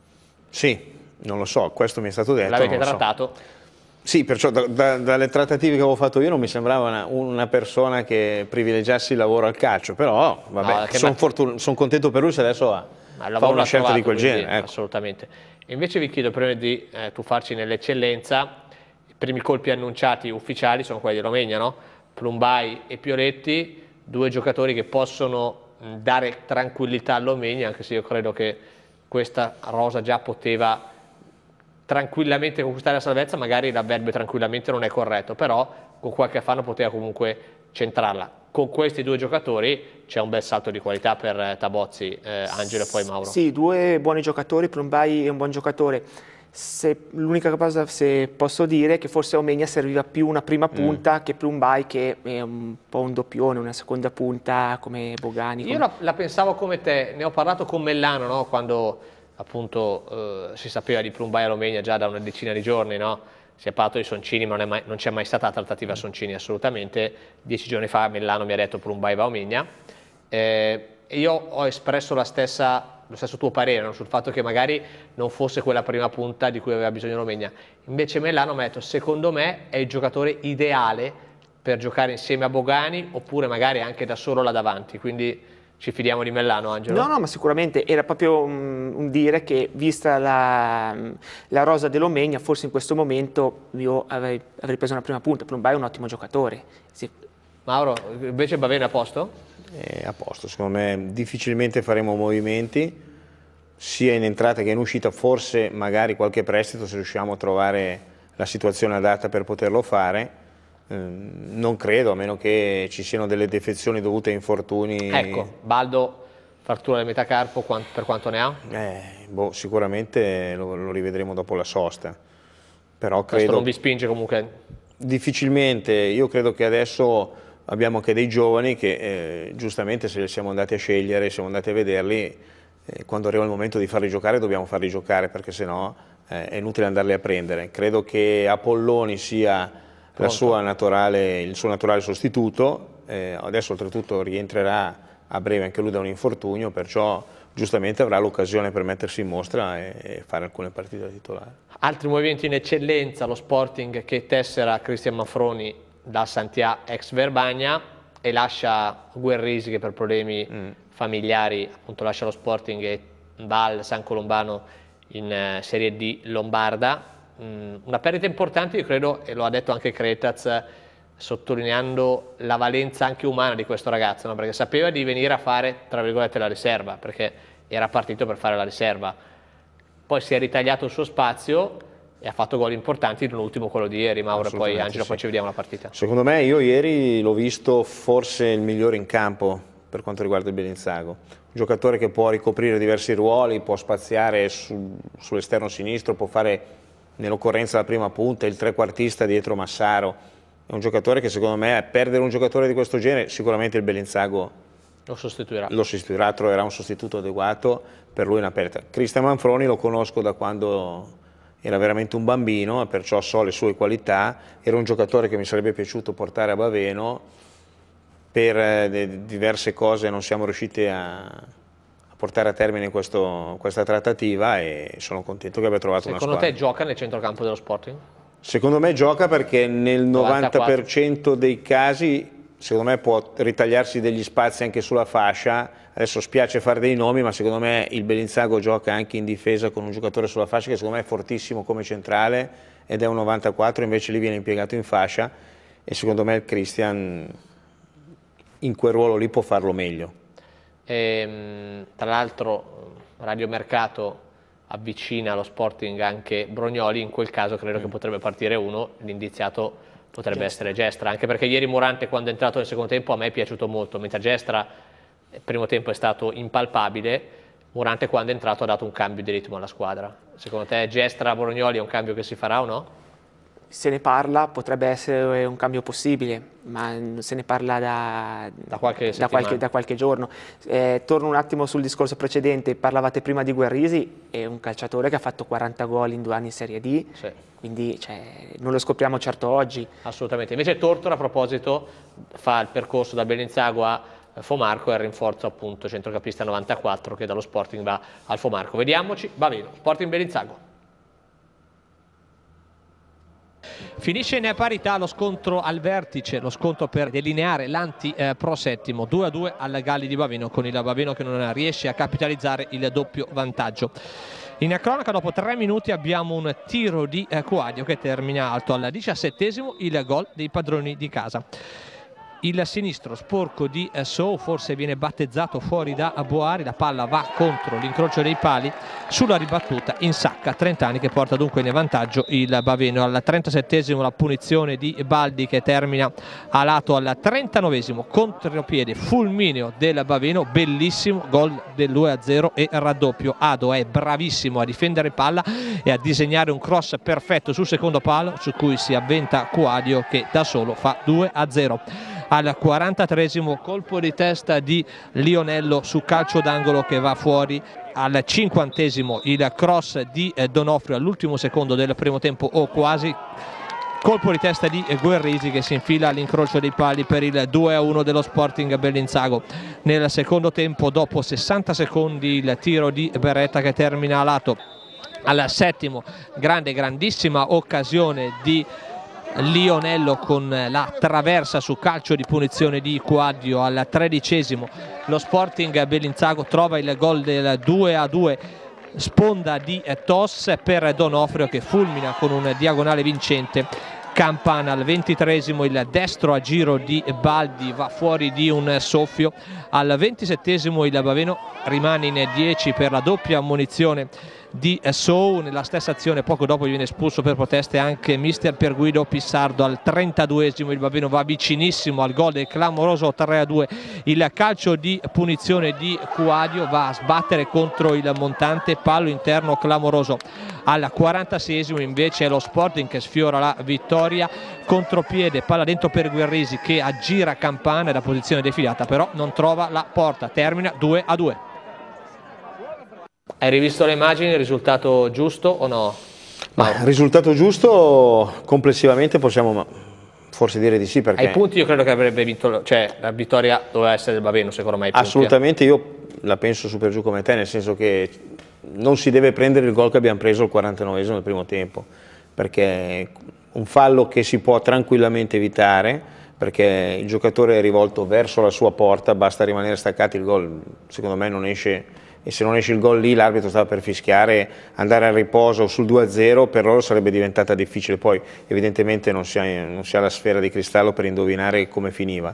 Sì, non lo so, questo mi è stato detto. L'avete non lo trattato? So. Sì, perciò da, da, dalle trattative che avevo fatto io non mi sembrava una, una persona che privilegiasse il lavoro al calcio, però vabbè, no, sono ma... son contento per lui se adesso ha, fa una scelta trovato, di quel quindi, genere. Ecco. Assolutamente. Invece vi chiedo prima di eh, tuffarci nell'eccellenza, i primi colpi annunciati ufficiali sono quelli di Romegna, no? Plumbai e Pioletti, due giocatori che possono mh, dare tranquillità all'Omegna, anche se io credo che questa rosa già poteva tranquillamente conquistare la salvezza, magari l'avverbio tranquillamente non è corretto, però con qualche affanno poteva comunque centrarla. Con questi due giocatori c'è un bel salto di qualità per Tabozzi, eh, Angelo e poi Mauro. Sì, due buoni giocatori, Plumbai è un buon giocatore. L'unica cosa, se posso dire, è che forse a Omegna serviva più una prima punta mm. che Plumbai, che è un po' un doppione, una seconda punta come Bogani. Io come... La, la pensavo come te, ne ho parlato con Mellano, no? Quando appunto eh, si sapeva di Plumbai all'Omegna già da una decina di giorni, no? Si è parlato di Soncini, ma non, non c'è mai stata trattativa Soncini assolutamente. Dieci giorni fa Mellano mi ha detto Plumbai va a Omegna. Eh, io ho espresso la stessa lo stesso tuo parere, no? Sul fatto che magari non fosse quella prima punta di cui aveva bisogno Romegna. Invece Mellano mi ha detto, secondo me è il giocatore ideale per giocare insieme a Bogani, oppure magari anche da solo là davanti, quindi ci fidiamo di Mellano, Angelo? No, no, ma sicuramente era proprio un, un dire che, vista la, la rosa dell'Omegna, forse in questo momento io avrei, avrei preso una prima punta. Plumbai è un ottimo giocatore. Sì. Mauro, invece Baveno è a posto? È a posto, secondo me difficilmente faremo movimenti, sia in entrata che in uscita, forse magari qualche prestito se riusciamo a trovare la situazione adatta per poterlo fare. Non credo, a meno che ci siano delle defezioni dovute a infortuni. Ecco, Baldo, frattura del metacarpo, per quanto ne ha? Eh, boh, sicuramente lo, lo rivedremo dopo la sosta. Però credo. Questo non vi spinge comunque? Difficilmente, io credo che adesso abbiamo anche dei giovani che eh, giustamente, se li siamo andati a scegliere, siamo andati a vederli, eh, quando arriva il momento di farli giocare dobbiamo farli giocare, perché sennò eh, è inutile andarli a prendere. Credo che Apolloni sia la sua naturale, il suo naturale sostituto, eh, adesso oltretutto rientrerà a breve anche lui da un infortunio, perciò giustamente avrà l'occasione per mettersi in mostra e, e fare alcune partite da titolare. Altri movimenti in eccellenza, lo Sporting che tessera Cristian Manfroni da Santià ex Verbagna e lascia Guerrisi, che per problemi mm. familiari appunto lascia lo Sporting e va al San Colombano in eh, Serie D lombarda. Una perdita importante, io credo, e lo ha detto anche Cretaz, sottolineando la valenza anche umana di questo ragazzo, no? Perché sapeva di venire a fare, tra virgolette, la riserva, perché era partito per fare la riserva, poi si è ritagliato il suo spazio e ha fatto gol importanti, l'ultimo quello di ieri. Mauro, e poi Angelo, sì. Poi ci vediamo la partita. Secondo me, io ieri l'ho visto forse il migliore in campo per quanto riguarda il Bellinzago, un giocatore che può ricoprire diversi ruoli, può spaziare su, sull'esterno sinistro, può fare nell'occorrenza la prima punta, il trequartista dietro Massaro. È un giocatore che secondo me, perdere un giocatore di questo genere, sicuramente il Bellinzago lo sostituirà, lo sostituirà, troverà un sostituto adeguato, per lui è una perdita. Cristian Manfroni lo conosco da quando era veramente un bambino, perciò so le sue qualità, era un giocatore che mi sarebbe piaciuto portare a Baveno, per eh, diverse cose non siamo riusciti a portare a termine questo, questa trattativa, e sono contento che abbia trovato Secondo una squadra. Secondo te gioca nel centrocampo dello Sporting? Secondo me gioca, perché nel novanta per cento dei casi secondo me può ritagliarsi degli spazi anche sulla fascia. Adesso spiace fare dei nomi, ma secondo me il Bellinzago gioca anche in difesa con un giocatore sulla fascia che secondo me è fortissimo come centrale ed è un novantaquattro, invece lì viene impiegato in fascia, e secondo me il Christian in quel ruolo lì può farlo meglio. E, tra l'altro Radio Mercato avvicina allo Sporting anche Brognoli, in quel caso credo mm. che potrebbe partire uno, l'indiziato potrebbe Gestra. essere Gestra, anche perché ieri Morante, quando è entrato nel secondo tempo, a me è piaciuto molto, mentre Gestra il primo tempo è stato impalpabile, Morante quando è entrato ha dato un cambio di ritmo alla squadra. Secondo te Gestra Brognoli è un cambio che si farà o no? Se ne parla, potrebbe essere un cambio possibile, ma se ne parla da, da, qualche, da, qualche, da qualche giorno. Eh, torno un attimo sul discorso precedente, parlavate prima di Guerrisi, è un calciatore che ha fatto quaranta gol in due anni in Serie D, sì. Quindi cioè, non lo scopriamo certo oggi. Assolutamente, invece Tortora, a proposito, fa il percorso da Bellinzago a Fomarco e il rinforzo appunto centrocampista novantaquattro che dallo Sporting va al Fomarco. Vediamoci, va bene, Sporting Bellinzago. Finisce in parità lo scontro al vertice, lo scontro per delineare l'anti-pro settimo, due a due al Galli di Baveno, con il Baveno che non riesce a capitalizzare il doppio vantaggio. In cronaca, dopo tre minuti abbiamo un tiro di Quadio che termina alto. Al diciassettesimo il gol dei padroni di casa. Il sinistro sporco di So, forse viene battezzato fuori da Boari, la palla va contro l'incrocio dei pali, sulla ribattuta insacca Trentani, che porta dunque in vantaggio il Baveno. Al trentasettesimo la punizione di Baldi che termina a lato. Al trentanovesimo contropiede fulmineo del Baveno, bellissimo gol del due a zero e raddoppio. Ado è bravissimo a difendere palla e a disegnare un cross perfetto sul secondo palo, su cui si avventa Quadio che da solo fa due a zero. Al quarantatreesimo colpo di testa di Lionello su calcio d'angolo che va fuori. Al cinquantesimo il cross di Donofrio all'ultimo secondo del primo tempo o quasi, colpo di testa di Guerrisi che si infila all'incrocio dei pali per il due a uno dello Sporting Bellinzago. Nel secondo tempo, dopo sessanta secondi, il tiro di Beretta che termina a lato. Al settimo, grande, grandissima occasione di Lionello con la traversa su calcio di punizione di Quadio. Al tredicesimo lo Sporting Bellinzago trova il gol del due a due, sponda di Tos per Donofrio che fulmina con un diagonale vincente Campana. Al ventitreesimo il destro a giro di Baldi va fuori di un soffio. Al ventisettesimo il Baveno rimane in dieci per la doppia ammonizione di Sou. Nella stessa azione poco dopo viene espulso per proteste anche mister Pierguido Pissardo. Al trentaduesimo il Baveno va vicinissimo al gol del clamoroso tre a due. Il calcio di punizione di Quadio va a sbattere contro il montante, pallo interno clamoroso. Al quarantaseiesimo invece è lo Sporting che sfiora la vittoria, contropiede, palla dentro per Guerrisi che aggira Campana da posizione defilata, però non trova la porta, termina due a due. Hai rivisto le immagini, il risultato giusto o no? Ma il risultato giusto complessivamente possiamo forse dire di sì, perché ai punti io credo che avrebbe vinto, cioè la vittoria doveva essere del Baveno secondo me. Assolutamente, io la penso su per giù come te, nel senso che non si deve prendere il gol che abbiamo preso al quarantanovesimo del primo tempo, perché un fallo che si può tranquillamente evitare, perché il giocatore è rivolto verso la sua porta, basta rimanere staccati, il gol secondo me non esce, e se non esce il gol lì l'arbitro stava per fischiare, andare al riposo sul due a zero per loro sarebbe diventata difficile, poi evidentemente non si ha, non si ha la sfera di cristallo per indovinare come finiva.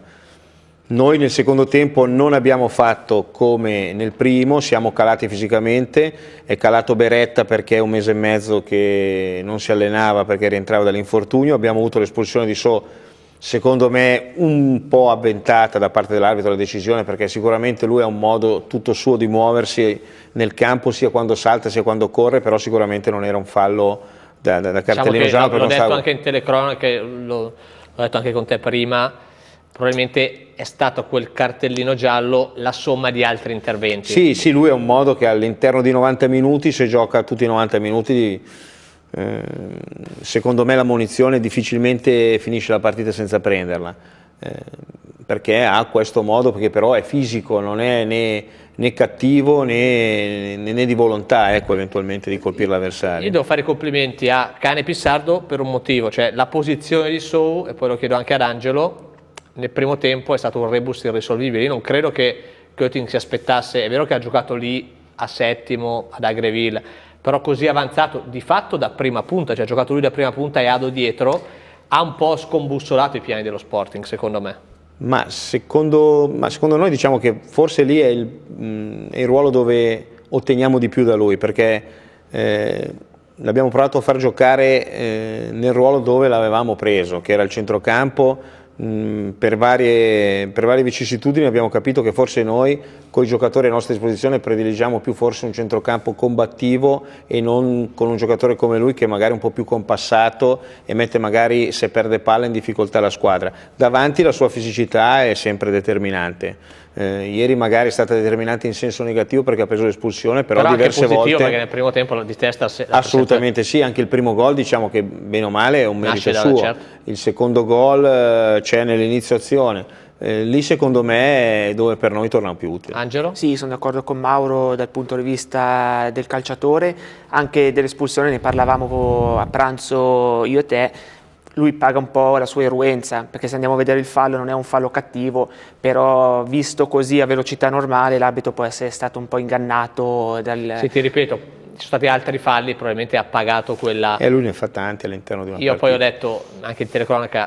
Noi nel secondo tempo non abbiamo fatto come nel primo, siamo calati fisicamente, è calato Beretta perché è un mese e mezzo che non si allenava perché rientrava dall'infortunio, abbiamo avuto l'espulsione di So, secondo me un po' avventata da parte dell'arbitro la decisione, perché sicuramente lui ha un modo tutto suo di muoversi nel campo sia quando salta sia quando corre, però sicuramente non era un fallo da, da, da cartellino diciamo giallo. L'ho detto stavo... anche in telecronaca, l'ho detto anche con te prima, probabilmente è stato quel cartellino giallo la somma di altri interventi. Sì, sì, lui è un modo che all'interno di novanta minuti, se gioca tutti i novanta minuti, di, eh, secondo me la munizione difficilmente finisce la partita senza prenderla, eh, perché ha questo modo, perché però è fisico, non è né, né cattivo né, né, né di volontà, ecco, eventualmente di colpire l'avversario. Io devo fare i complimenti a Cane Pissardo per un motivo, cioè la posizione di Sou, e poi lo chiedo anche ad Angelo, nel primo tempo è stato un rebus irrisolvibile. Io non credo che Kötting si aspettasse, è vero che ha giocato lì a settimo ad Agreville, però così avanzato di fatto da prima punta, cioè ha giocato lui da prima punta e Ado dietro, ha un po' scombussolato i piani dello Sporting secondo me. Ma secondo, ma secondo noi diciamo che forse lì è il, mh, è il ruolo dove otteniamo di più da lui, perché eh, l'abbiamo provato a far giocare eh, nel ruolo dove l'avevamo preso, che era il centrocampo. Per varie, per varie vicissitudini abbiamo capito che forse noi con i giocatori a nostra disposizione prediligiamo più forse un centrocampo combattivo e non con un giocatore come lui che magari è un po' più compassato e mette magari, se perde palla, in difficoltà la squadra. Davanti la sua fisicità è sempre determinante. Eh, ieri magari è stata determinante in senso negativo perché ha preso l'espulsione, però, però diverse anche positivo, volte perché nel primo tempo di testa assolutamente sì, anche il primo gol diciamo che bene o male è un merito Nasce suo, certo. Il secondo gol eh, c'è nell'inizio azione, eh, lì secondo me è dove per noi torna più utile. Angelo? Sì, sono d'accordo con Mauro dal punto di vista del calciatore, anche dell'espulsione ne parlavamo a pranzo io e te. Lui paga un po' la sua irruenza, perché se andiamo a vedere il fallo non è un fallo cattivo, però visto così a velocità normale l'arbitro può essere stato un po' ingannato dal... Sì, ti ripeto, ci sono stati altri falli, probabilmente ha pagato quella... E lui ne fa tanti all'interno di una Io partita. poi ho detto, anche in telecronaca,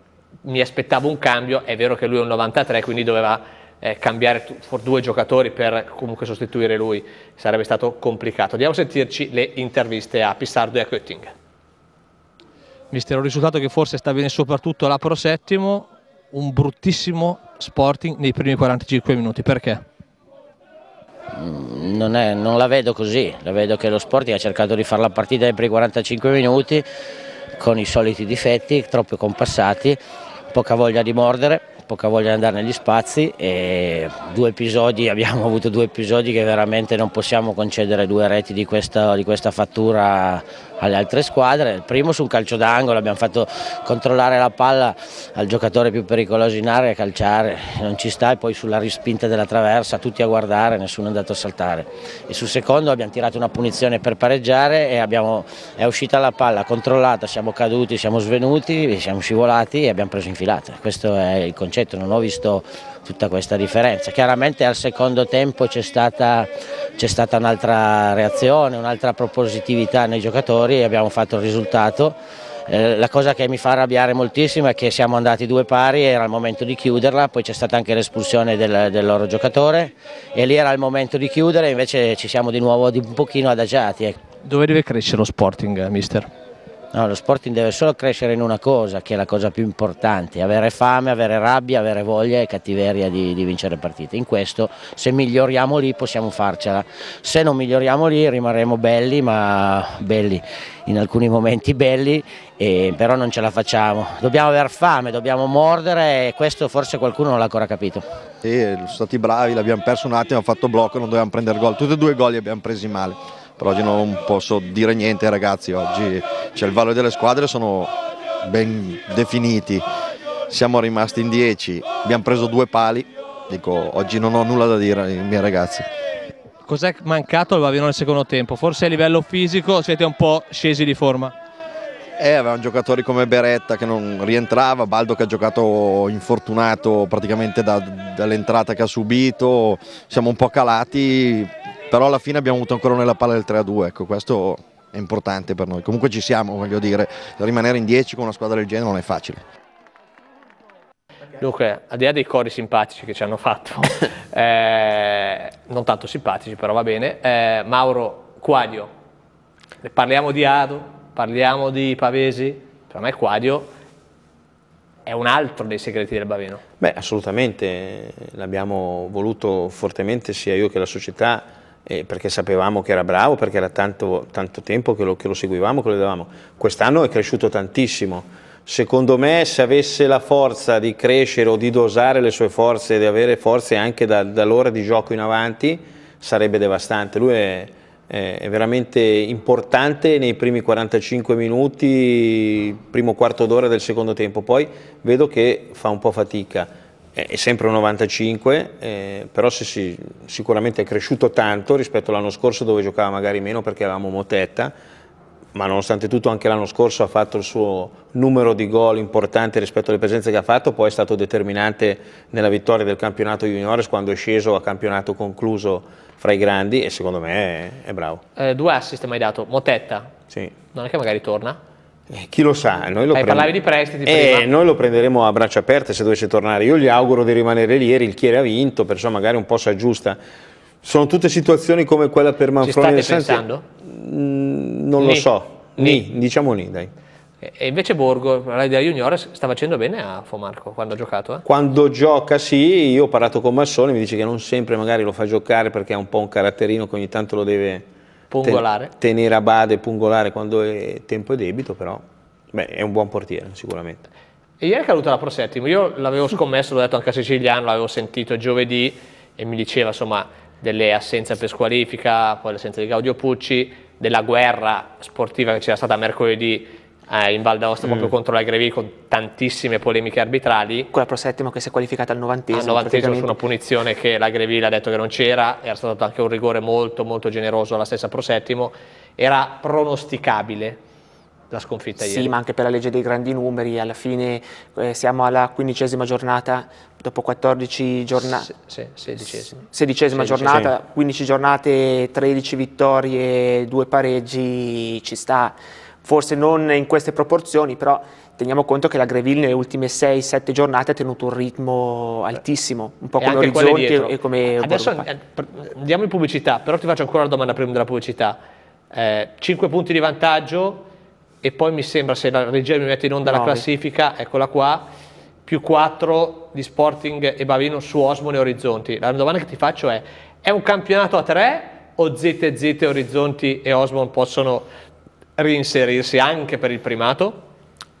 mi aspettavo un cambio, è vero che lui è un novantatré, quindi doveva eh, cambiare due giocatori per comunque sostituire lui, sarebbe stato complicato. Andiamo a sentirci le interviste a Pissardo e a Kötting. Mister, un risultato che forse sta bene soprattutto alla Pro Settimo, un bruttissimo Sporting nei primi quarantacinque minuti, perché? Non, è, non la vedo così, la vedo che lo Sporting ha cercato di fare la partita nei primi quarantacinque minuti con i soliti difetti, troppo compassati, poca voglia di mordere, poca voglia di andare negli spazi e due episodi, abbiamo avuto due episodi che veramente non possiamo concedere due reti di questa, di questa fattura alle altre squadre. Il primo su un calcio d'angolo, abbiamo fatto controllare la palla al giocatore più pericoloso in area, calciare, non ci sta, e poi sulla rispinta della traversa tutti a guardare, nessuno è andato a saltare. E sul secondo abbiamo tirato una punizione per pareggiare e abbiamo, è uscita la palla controllata, siamo caduti, siamo svenuti, siamo scivolati e abbiamo preso infilate. Questo è il concetto, non ho visto tutta questa differenza. Chiaramente al secondo tempo c'è stata, c'è stata un'altra reazione, un'altra propositività nei giocatori e abbiamo fatto il risultato. Eh, la cosa che mi fa arrabbiare moltissimo è che siamo andati due pari, era il momento di chiuderla, poi c'è stata anche l'espulsione del, del loro giocatore e lì era il momento di chiudere, invece ci siamo di nuovo di un pochino adagiati. Ecco. Dove deve crescere lo Sporting, mister? No, lo Sporting deve solo crescere in una cosa, che è la cosa più importante, avere fame, avere rabbia, avere voglia e cattiveria di, di vincere partite. In questo, se miglioriamo lì, possiamo farcela. Se non miglioriamo lì, rimarremo belli, ma belli, in alcuni momenti belli, e però non ce la facciamo. Dobbiamo aver fame, dobbiamo mordere e questo forse qualcuno non l'ha ancora capito. Sì, sono stati bravi, l'abbiamo perso un attimo, abbiamo fatto blocco, non dovevamo prendere gol. Tutti e due i gol li abbiamo presi male. Per oggi non posso dire niente ragazzi, oggi cioè, il valore delle squadre sono ben definiti, siamo rimasti in dieci, abbiamo preso due pali, dico oggi non ho nulla da dire ai miei ragazzi. Cos'è mancato al Bavino nel secondo tempo? Forse a livello fisico siete un po' scesi di forma? Eh, avevamo giocatori come Beretta che non rientrava, Baldo che ha giocato infortunato praticamente da, dall'entrata che ha subito, siamo un po' calati. Però alla fine abbiamo avuto ancora nella palla del tre a due, ecco, questo è importante per noi. Comunque ci siamo, voglio dire, rimanere in dieci con una squadra del genere non è facile. Dunque, al di là dei cori simpatici che ci hanno fatto, eh, non tanto simpatici però va bene, eh, Mauro, Quadio, parliamo di Ado, parliamo di Pavesi, per me Quadio è un altro dei segreti del Baveno. Beh, assolutamente, l'abbiamo voluto fortemente sia io che la società, Eh, perché sapevamo che era bravo, perché era tanto, tanto tempo che lo, che lo seguivamo, che lo vedevamo. Quest'anno è cresciuto tantissimo. Secondo me, se avesse la forza di crescere o di dosare le sue forze, di avere forze anche da, dall'ora di gioco in avanti, sarebbe devastante. Lui è, è, è veramente importante nei primi quarantacinque minuti, primo quarto d'ora del secondo tempo. Poi vedo che fa un po' fatica. È sempre un novantacinque, eh, però se si, sicuramente è cresciuto tanto rispetto all'anno scorso dove giocava magari meno perché avevamo Motetta, ma nonostante tutto anche l'anno scorso ha fatto il suo numero di gol importante rispetto alle presenze che ha fatto, poi è stato determinante nella vittoria del campionato juniores quando è sceso a campionato concluso fra i grandi e secondo me è, è bravo. Eh, due assist mai dato, Motetta, sì. Non è che magari torna? Eh, chi lo sa, noi lo, eh, parlavi di prestiti prima. Eh, noi lo prenderemo a braccia aperte se dovesse tornare. Io gli auguro di rimanere lì, Rilchieri ha vinto, perciò magari un po' si aggiusta. Sono tutte situazioni come quella per Manfroni. Ci state pensando? Mm, non Ni. lo so, ni. Ni. diciamo ni, dai. E invece Borgo, parlavi della Juniores, sta facendo bene a Fomarco quando ha giocato? Eh? Quando gioca sì, io ho parlato con Massoni, mi dice che non sempre magari lo fa giocare perché ha un po' un caratterino che ogni tanto lo deve pungolare. tenere a bade, pungolare quando è tempo e debito, però beh, è un buon portiere sicuramente. E ieri è caduta la Pro Settimo, io l'avevo scommesso, l'ho detto anche a Siciliano, l'avevo sentito giovedì e mi diceva insomma delle assenze per squalifica, poi l'assenza di Gaudio Pucci, della guerra sportiva che c'era stata mercoledì eh, in Val d'Aosta mm. proprio contro la Grevì con tantissime polemiche arbitrali. Quella Pro Settimo che si è qualificata al novantesimo. Al novantesimo su una punizione che la Grevì ha detto che non c'era, era stato dato anche un rigore molto molto generoso alla stessa Pro Settimo, era pronosticabile la sconfitta sì, ieri. Sì, ma anche per la legge dei grandi numeri, alla fine eh, siamo alla quindicesima giornata, dopo quattordici giornate, sì, sedicesima, sedicesima giornata, sì. quindici giornate, tredici vittorie, due pareggi, ci sta, forse non in queste proporzioni, però teniamo conto che la Greville nelle ultime sei sette giornate ha tenuto un ritmo altissimo, un po' e come Orizzonti e, e come Adesso Borgo. Andiamo in pubblicità, però ti faccio ancora la domanda prima della pubblicità. Eh, cinque punti di vantaggio, e poi mi sembra, se la regia mi mette in onda la classifica, eccola qua, più quattro di Sporting e Bavino su Osmone e Orizzonti. La domanda che ti faccio è, è un campionato a tre o Z Z Orizzonti e Osmone possono reinserirsi anche per il primato?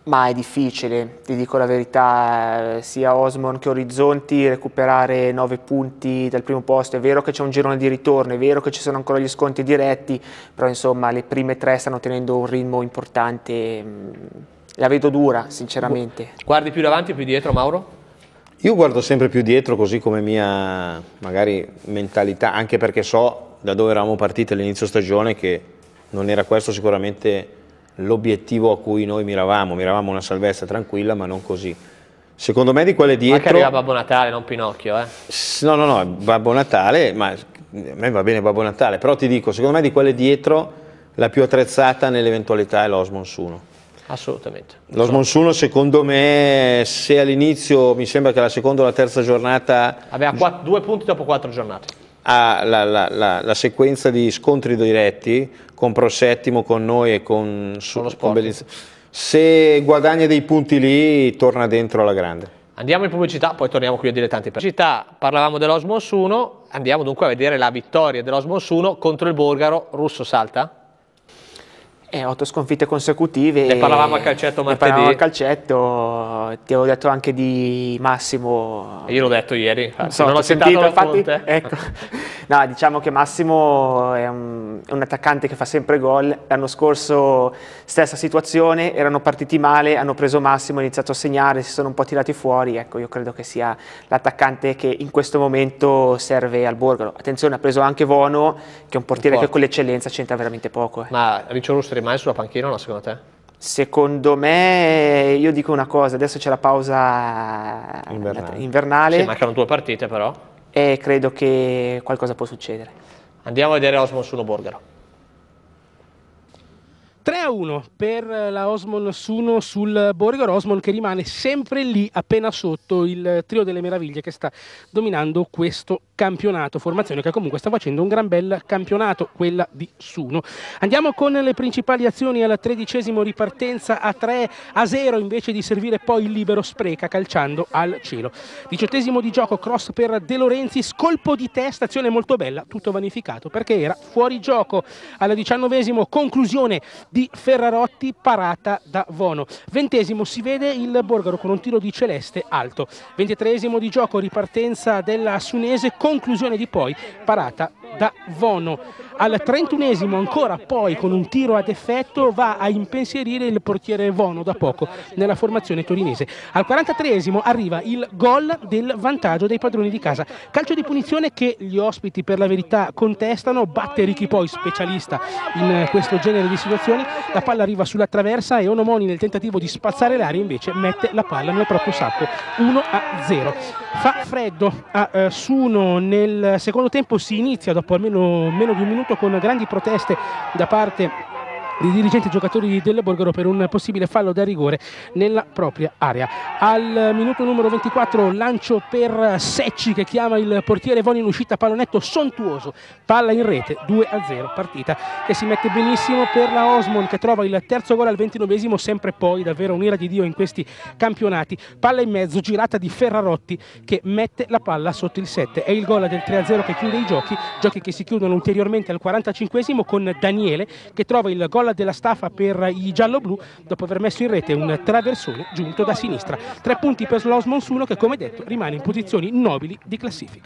Ma è difficile, ti dico la verità, sia Osmond che Orizzonti recuperare nove punti dal primo posto. È vero che c'è un girone di ritorno, è vero che ci sono ancora gli scontri diretti, però insomma le prime tre stanno tenendo un ritmo importante, la vedo dura sinceramente. Guardi più davanti o più dietro, Mauro? Io guardo sempre più dietro, così come mia magari mentalità, anche perché so da dove eravamo partiti all'inizio stagione che non era questo sicuramente l'obiettivo a cui noi miravamo, miravamo una salvezza tranquilla, ma non così. Secondo me di quelle dietro... Ma che arriva Babbo Natale, non Pinocchio, eh? No, no, no, Babbo Natale, ma a me va bene Babbo Natale, però ti dico, secondo me di quelle dietro la più attrezzata nell'eventualità è l'Osmonds uno. Assolutamente. L'Osmonds uno secondo me, se all'inizio mi sembra che la seconda o la terza giornata... Aveva quattro, due punti dopo quattro giornate. Ha la, la, la, la sequenza di scontri diretti con Pro Settimo, con noi e con, su, con Bellizia. Se guadagna dei punti lì torna dentro alla grande. Andiamo in pubblicità, poi torniamo qui a Dilettanti. Pubblicità, parlavamo dell'Osmonds uno, andiamo dunque a vedere la vittoria dell'Osmonds uno contro il Borgaro. Russo salta? Eh, otto sconfitte consecutive. Ne parlavamo al calcetto martedì. Ne parlavamo al calcetto, ti avevo detto anche di Massimo. E io l'ho detto ieri, so, non ho sentito, infatti, ecco. No, diciamo che Massimo è un, è un attaccante che fa sempre gol. L'anno scorso stessa situazione, erano partiti male, hanno preso Massimo, hanno iniziato a segnare, si sono un po' tirati fuori. Ecco, io credo che sia l'attaccante che in questo momento serve al Borgaro. Attenzione, ha preso anche Vono, che è un portiere un che con l'eccellenza c'entra veramente poco. Eh. Ma Riccio Russo rimane sulla panchina o no, secondo te? Secondo me, io dico una cosa, adesso c'è la pausa invernale, invernale sì, mancano due partite però. E credo che qualcosa può succedere. Andiamo a vedere Osmonds uno Borgaro. tre a uno per la Osmonds uno sul Borgaro. Osmond che rimane sempre lì appena sotto il trio delle meraviglie che sta dominando questo campionato, formazione che comunque sta facendo un gran bel campionato, quella di Suno. Andiamo con le principali azioni al tredicesimo, ripartenza a tre a zero invece di servire poi il libero, spreca calciando al cielo. Diciottesimo di gioco, cross per De Lorenzi, scolpo di testa, azione molto bella, tutto vanificato perché era fuori gioco. Al diciannovesimo conclusione di Ferrarotti, parata da Vono. Ventesimo si vede il Borgaro con un tiro di Celeste alto. Ventitreesimo di gioco, ripartenza della Sunese, conclusione di poi, parata da Vono. Al trentunesimo ancora poi con un tiro ad effetto va a impensierire il portiere Vono da poco nella formazione torinese. Al quarantatreesimo arriva il gol del vantaggio dei padroni di casa. Calcio di punizione che gli ospiti per la verità contestano, batte Ricky Poi, specialista in questo genere di situazioni. La palla arriva sulla traversa e Onomoni nel tentativo di spazzare l'aria invece mette la palla nel proprio sacco. uno a zero. Fa freddo a uh, Suno nel secondo tempo, si inizia dopo almeno meno di un minuto con grandi proteste da parte dei dirigenti e giocatori del Borgaro per un possibile fallo da rigore nella propria area. Al minuto numero ventiquattro lancio per Secci che chiama il portiere Vono in uscita, pallonetto sontuoso, palla in rete, due a zero, partita che si mette benissimo per la Osmond che trova il terzo gol al ventinovesimo, sempre poi davvero un'ira di Dio in questi campionati. Palla in mezzo, girata di Ferrarotti che mette la palla sotto il sette, è il gol del tre a zero che chiude i giochi, giochi che si chiudono ulteriormente al quarantacinquesimo con Daniele che trova il gol della staffa per i gialloblu dopo aver messo in rete un traversone giunto da sinistra. Tre punti per l'Osmonds uno che, come detto, rimane in posizioni nobili di classifica.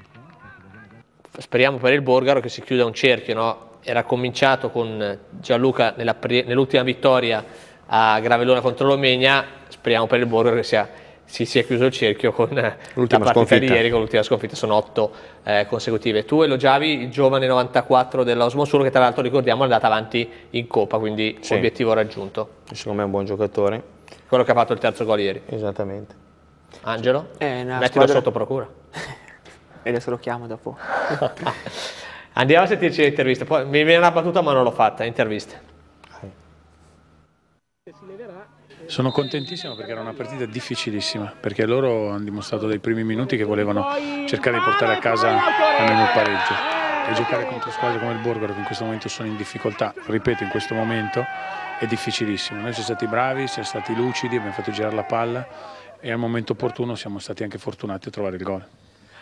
Speriamo per il Borgaro che si chiuda un cerchio, no? Era cominciato con Gianluca nell'ultima vittoria a Gravellona contro l'Omegna, speriamo per il Borgaro che sia si sia chiuso il cerchio con la partita sconfitta di ieri, con l'ultima sconfitta, sono otto eh, consecutive. Tu elogiavi il giovane novantaquattro dell'Osmonds uno che tra l'altro ricordiamo è andato avanti in Coppa, quindi sì, obiettivo raggiunto. Secondo me è un buon giocatore. Quello che ha fatto il terzo gol ieri. Esattamente. Angelo? Eh, Mettilo squadra... sotto procura. E adesso lo chiamo dopo. Andiamo a sentirci le interviste, poi mi viene una battuta ma non l'ho fatta, interviste. Sono contentissimo perché era una partita difficilissima, perché loro hanno dimostrato dai primi minuti che volevano cercare di portare a casa almeno il pareggio e giocare contro squadre come il Borgaro che in questo momento sono in difficoltà, ripeto in questo momento è difficilissimo. Noi siamo stati bravi, siamo stati lucidi, abbiamo fatto girare la palla e al momento opportuno siamo stati anche fortunati a trovare il gol.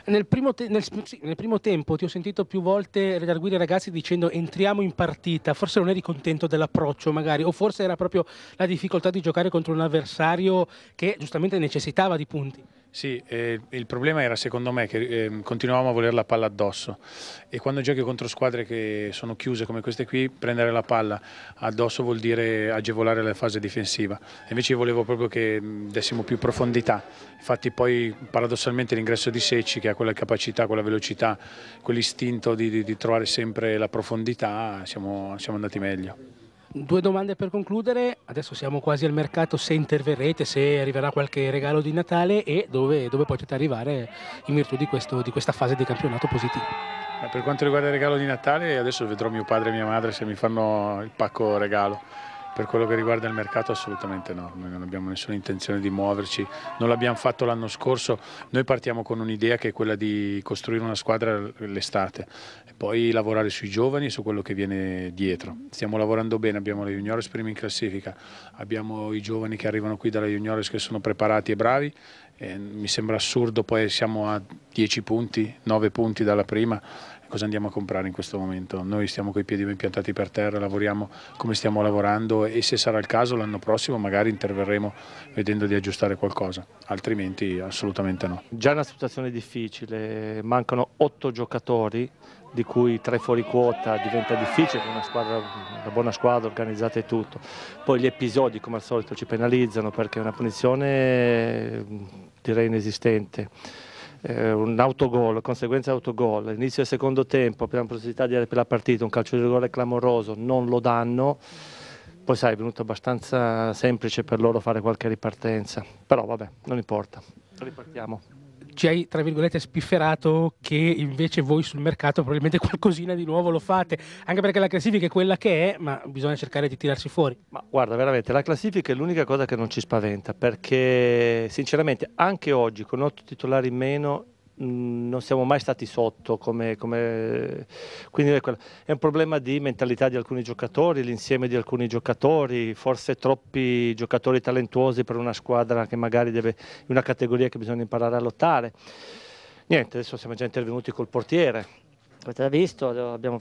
Nel primo, nel, sì, nel primo tempo ti ho sentito più volte redarguire i ragazzi dicendo entriamo in partita, forse non eri contento dell'approccio magari, o forse era proprio la difficoltà di giocare contro un avversario che giustamente necessitava di punti. Sì, eh, il problema era secondo me che eh, continuavamo a voler la palla addosso e quando giochi contro squadre che sono chiuse come queste qui, prendere la palla addosso vuol dire agevolare la fase difensiva. Invece io volevo proprio che dessimo più profondità, infatti poi paradossalmente l'ingresso di Secci, che ha quella capacità, quella velocità, quell'istinto di, di, di trovare sempre la profondità, siamo, siamo andati meglio. Due domande per concludere, adesso siamo quasi al mercato, se interverrete, se arriverà qualche regalo di Natale e dove, dove potete arrivare in virtù di, questo, di questa fase di campionato positiva. Per quanto riguarda il regalo di Natale, adesso vedrò mio padre e mia madre se mi fanno il pacco regalo. Per quello che riguarda il mercato assolutamente no, noi non abbiamo nessuna intenzione di muoverci, non l'abbiamo fatto l'anno scorso, noi partiamo con un'idea che è quella di costruire una squadra l'estate e poi lavorare sui giovani e su quello che viene dietro. Stiamo lavorando bene, abbiamo le juniores prima in classifica, abbiamo i giovani che arrivano qui dalla juniores che sono preparati e bravi, e mi sembra assurdo, poi siamo a dieci punti, nove punti dalla prima. Cosa andiamo a comprare in questo momento? Noi stiamo coi piedi ben piantati per terra, lavoriamo come stiamo lavorando e se sarà il caso l'anno prossimo magari interverremo vedendo di aggiustare qualcosa, altrimenti assolutamente no. Già è una situazione difficile, mancano otto giocatori, di cui tre fuori quota, diventa difficile con una, squadra, una buona squadra organizzata e tutto. Poi gli episodi come al solito ci penalizzano perché è una punizione direi inesistente. Eh, un autogol, conseguenza autogol, all'inizio del secondo tempo abbiamo la possibilità di dare per la partita un calcio di rigore clamoroso, non lo danno, poi sai è venuto abbastanza semplice per loro fare qualche ripartenza, però vabbè non importa, ripartiamo. Ci hai tra virgolette spifferato che invece voi sul mercato probabilmente qualcosina di nuovo lo fate, anche perché la classifica è quella che è, ma bisogna cercare di tirarsi fuori. Ma guarda, veramente la classifica è l'unica cosa che non ci spaventa, perché sinceramente anche oggi con otto titolari in meno mh, non siamo mai stati sotto, come, come... quindi è, è un problema di mentalità di alcuni giocatori, l'insieme di alcuni giocatori, forse troppi giocatori talentuosi per una squadra che magari deve, in una categoria che bisogna imparare a lottare. Niente, adesso siamo già intervenuti col portiere. Avete visto, abbiamo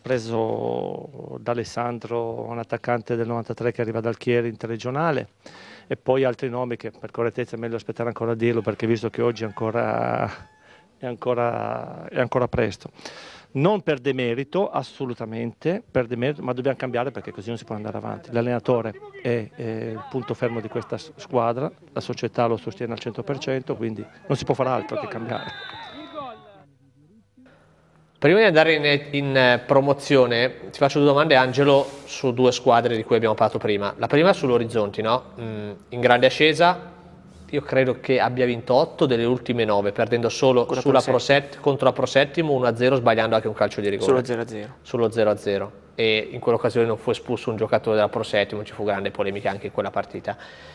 preso da Alessandro un attaccante del novantatré che arriva dal Chieri interregionale e poi altri nomi che per correttezza è meglio aspettare ancora a dirlo perché visto che oggi ancora, è, ancora, è ancora presto. Non per demerito, assolutamente, per demerito, ma dobbiamo cambiare perché così non si può andare avanti. L'allenatore è, è il punto fermo di questa squadra, la società lo sostiene al cento per cento, quindi non si può fare altro che cambiare. Prima di andare in, in promozione ti faccio due domande Angelo su due squadre di cui abbiamo parlato prima. La prima sull'Orizzonti, no? Mm, in grande ascesa io credo che abbia vinto otto delle ultime nove, perdendo solo sulla Pro Set, contro la Pro Settimo uno a zero, sbagliando anche un calcio di rigore. Solo zero a zero. Sullo zero a zero. E in quell'occasione non fu espulso un giocatore della Pro Settimo, ci fu grande polemica anche in quella partita.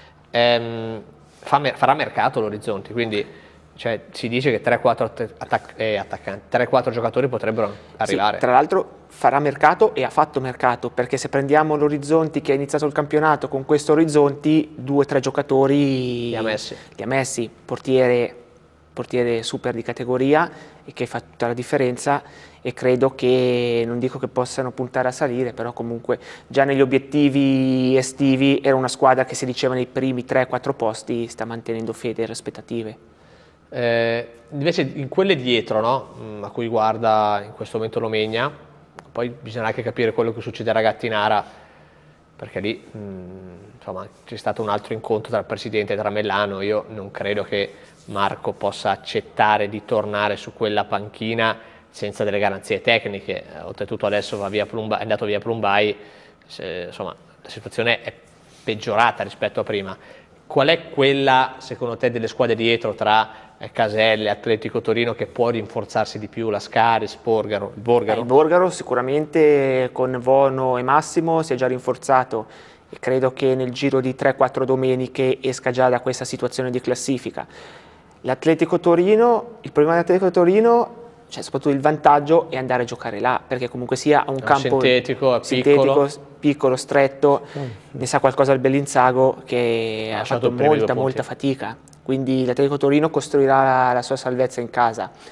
Ehm, fa, farà mercato l'Orizzonti, quindi cioè, si dice che tre quattro attac eh, attaccanti, tre quattro giocatori potrebbero arrivare. Sì, tra l'altro farà mercato e ha fatto mercato, perché se prendiamo l'Orizzonti che ha iniziato il campionato con questo Orizzonti, due o tre giocatori li ha messi, li ha messi portiere, portiere super di categoria e che fa tutta la differenza e credo che, non dico che possano puntare a salire, però comunque già negli obiettivi estivi era una squadra che si diceva nei primi tre quattro posti sta mantenendo fede e aspettative. Eh, invece in quelle dietro, no? A cui guarda in questo momento Lomegna, poi bisogna anche capire quello che succederà a Gattinara, perché lì mh, insomma c'è stato un altro incontro tra il presidente e Tramellano. Io non credo che Marco possa accettare di tornare su quella panchina senza delle garanzie tecniche. Oltretutto adesso va via Plumbai, è andato via Plumbai, se, insomma la situazione è peggiorata rispetto a prima. Qual è quella, secondo te, delle squadre dietro tra Caselle, Atletico Torino che può rinforzarsi di più? La Scaris, Borgaro, il Borgaro? Eh, il Borgaro sicuramente con Vono e Massimo si è già rinforzato e credo che nel giro di tre quattro domeniche esca già da questa situazione di classifica. L'Atletico Torino, il problema dell'Atletico Torino, cioè soprattutto il vantaggio è andare a giocare là, perché comunque sia un è campo sintetico, sintetico piccolo. piccolo, stretto, mm. ne sa qualcosa il Bellinzago che ha, ha fatto molta molta fatica, quindi l'Atletico Torino costruirà la sua salvezza in casa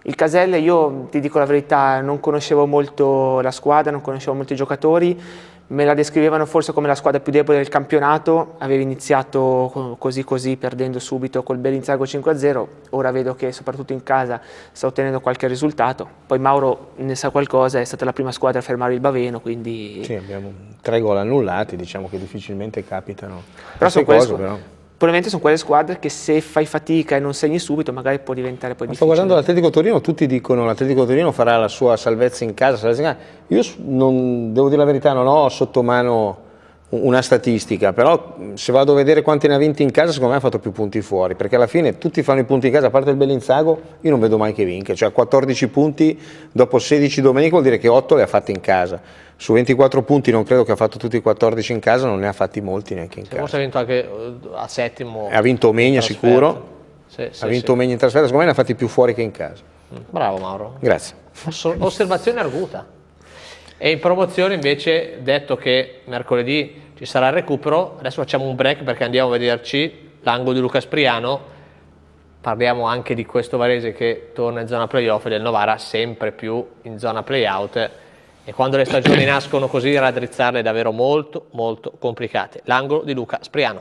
Il Caselle, io ti dico la verità, non conoscevo molto la squadra, non conoscevo molto i giocatori, me la descrivevano forse come la squadra più debole del campionato, aveva iniziato così così perdendo subito col Bellinzago cinque a zero, ora vedo che soprattutto in casa sta ottenendo qualche risultato, poi Mauro ne sa qualcosa, è stata la prima squadra a fermare il Baveno, quindi... Sì, abbiamo tre gol annullati, diciamo che difficilmente capitano però queste sono cose, quelle, però. Probabilmente sono quelle squadre che se fai fatica e non segni subito magari può diventare poi Ma difficile. sto guardando l'Atletico Torino, tutti dicono l'Atletico Torino farà la sua salvezza in casa, salvezza in casa. Io non, devo dire la verità, non ho sotto mano una statistica, però se vado a vedere quanti ne ha vinti in casa, secondo me ha fatto più punti fuori, perché alla fine tutti fanno i punti in casa, a parte il Bellinzago, io non vedo mai che vinca, cioè quattordici punti dopo sedici domenica vuol dire che otto li ha fatti in casa. Su ventiquattro punti non credo che ha fatto tutti i quattordici in casa, non ne ha fatti molti neanche in casa. Forse ha vinto anche a settimo. Ha vinto Omegna sicuro, sì, sì, ha vinto sì. Omegna in trasferta, secondo me ne ha fatti più fuori che in casa. Bravo Mauro. Grazie. Osservazione arguta. E in promozione invece, detto che mercoledì ci sarà il recupero, adesso facciamo un break perché andiamo a vederci l'angolo di Luca Spriano, parliamo anche di questo Varese che torna in zona playoff e del Novara sempre più in zona playout. E quando le stagioni nascono così, raddrizzarle è davvero molto, molto complicate. L'angolo di Luca Spriano.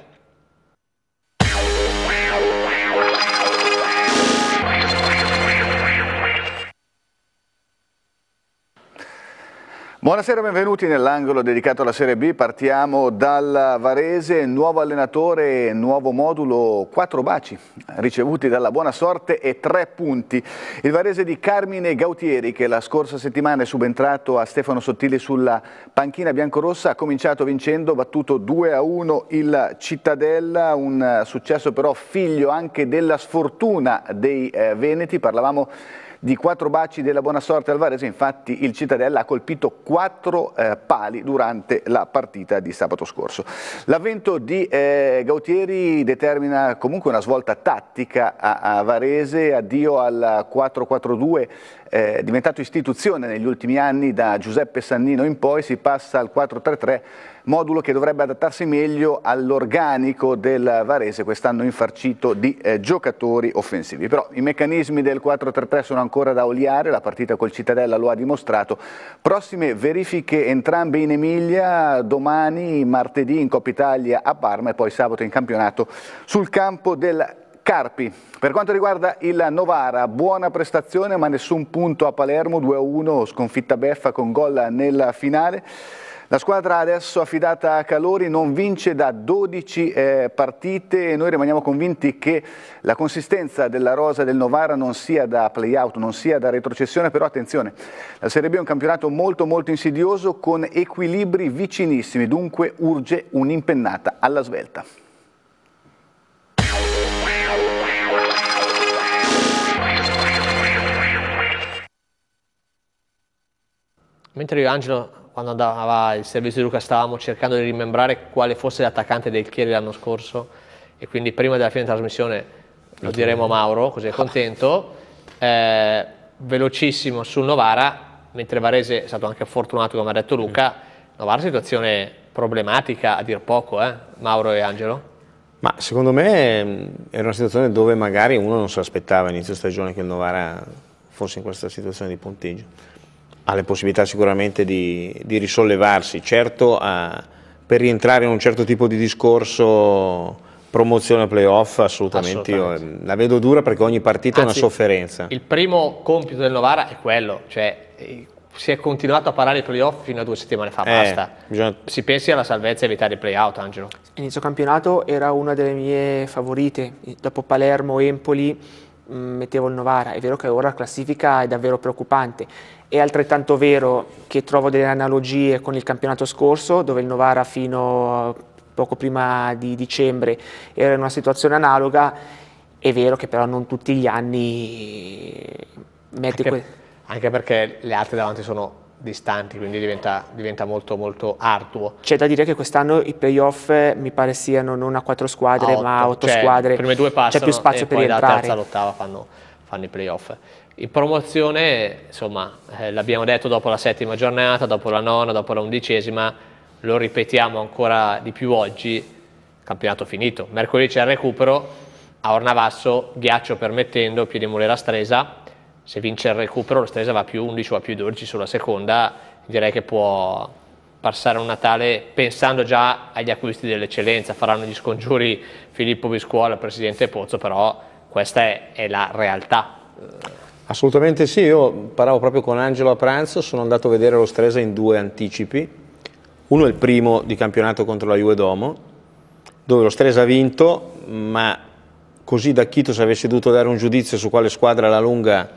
Buonasera, benvenuti nell'angolo dedicato alla Serie B. Partiamo dal Varese, nuovo allenatore, nuovo modulo, quattro baci ricevuti dalla Buona Sorte e tre punti. Il Varese di Carmine Gautieri, che la scorsa settimana è subentrato a Stefano Sottili sulla panchina biancorossa, ha cominciato vincendo, battuto due a uno il Cittadella, un successo però figlio anche della sfortuna dei eh, Veneti. Parlavamo di quattro baci della Buona Sorte al Varese, infatti il Cittadella ha colpito quattro eh, pali durante la partita di sabato scorso. L'avvento di eh, Gautieri determina comunque una svolta tattica a, a Varese, addio al quattro quattro due, eh, diventato istituzione negli ultimi anni, da Giuseppe Sannino in poi si passa al quattro tre tre, modulo che dovrebbe adattarsi meglio all'organico del Varese, quest'anno infarcito di eh, giocatori offensivi. Però i meccanismi del quattro tre tre sono ancora da oliare, la partita col Cittadella lo ha dimostrato. Prossime verifiche entrambe in Emilia, domani, martedì in Coppa Italia a Parma e poi sabato in campionato sul campo del Carpi. Per quanto riguarda il Novara, buona prestazione ma nessun punto a Palermo, due a uno, sconfitta beffa con gol nel finale. La squadra adesso affidata a Calori non vince da dodici eh, partite e noi rimaniamo convinti che la consistenza della rosa del Novara non sia da play-out, non sia da retrocessione, però attenzione, la Serie B è un campionato molto molto insidioso con equilibri vicinissimi, dunque urge un'impennata alla svelta. Mentre io e Angelo, quando andava il servizio di Luca, stavamo cercando di rimembrare quale fosse l'attaccante del Chieri l'anno scorso, e quindi prima della fine della trasmissione lo diremo a Mauro, così è contento. Eh, velocissimo sul Novara, mentre Varese è stato anche fortunato, come ha detto Luca. Novara situazione problematica a dir poco, eh? Mauro e Angelo? Ma secondo me era una situazione dove magari uno non si aspettava inizio stagione che il Novara fosse in questa situazione di punteggio. Ha le possibilità sicuramente di, di risollevarsi, certo a, per rientrare in un certo tipo di discorso promozione playoff assolutamente, assolutamente. Io la vedo dura perché ogni partita Anzi, è una sofferenza. Il primo compito del Novara è quello, cioè si è continuato a parlare di playoff fino a due settimane fa, eh, basta. Bisogna... Si pensi alla salvezza e evitare il playout, Angelo. Inizio campionato era una delle mie favorite, dopo Palermo, Empoli mh, mettevo il Novara, è vero che ora la classifica è davvero preoccupante. È altrettanto vero che trovo delle analogie con il campionato scorso, dove il Novara fino a poco prima di dicembre era in una situazione analoga. È vero che però non tutti gli anni metti anche, anche perché le altre davanti sono distanti, quindi diventa, diventa molto molto arduo. C'è da dire che quest'anno i playoff mi pare siano non a quattro squadre a ma a otto cioè, squadre, le prime due passano, c'è più spazio e per poi rientrare. Da terza all'ottava fanno, fanno i playoff. In promozione, insomma, eh, l'abbiamo detto dopo la settima giornata, dopo la nona, dopo la undicesima, lo ripetiamo ancora di più oggi, campionato finito. Mercoledì c'è il recupero, a Ornavasso, ghiaccio permettendo, Piedimulera Stresa, se vince il recupero lo Stresa va a più undici o a più dodici sulla seconda, direi che può passare un Natale pensando già agli acquisti dell'eccellenza. Faranno gli scongiuri Filippo Biscuola, il presidente Pozzo, però questa è, è la realtà. Assolutamente sì, io parlavo proprio con Angelo a pranzo, sono andato a vedere lo Stresa in due anticipi, uno è il primo di campionato contro la Juve Domo, dove lo Stresa ha vinto, ma così da Chito se avesse dovuto dare un giudizio su quale squadra alla lunga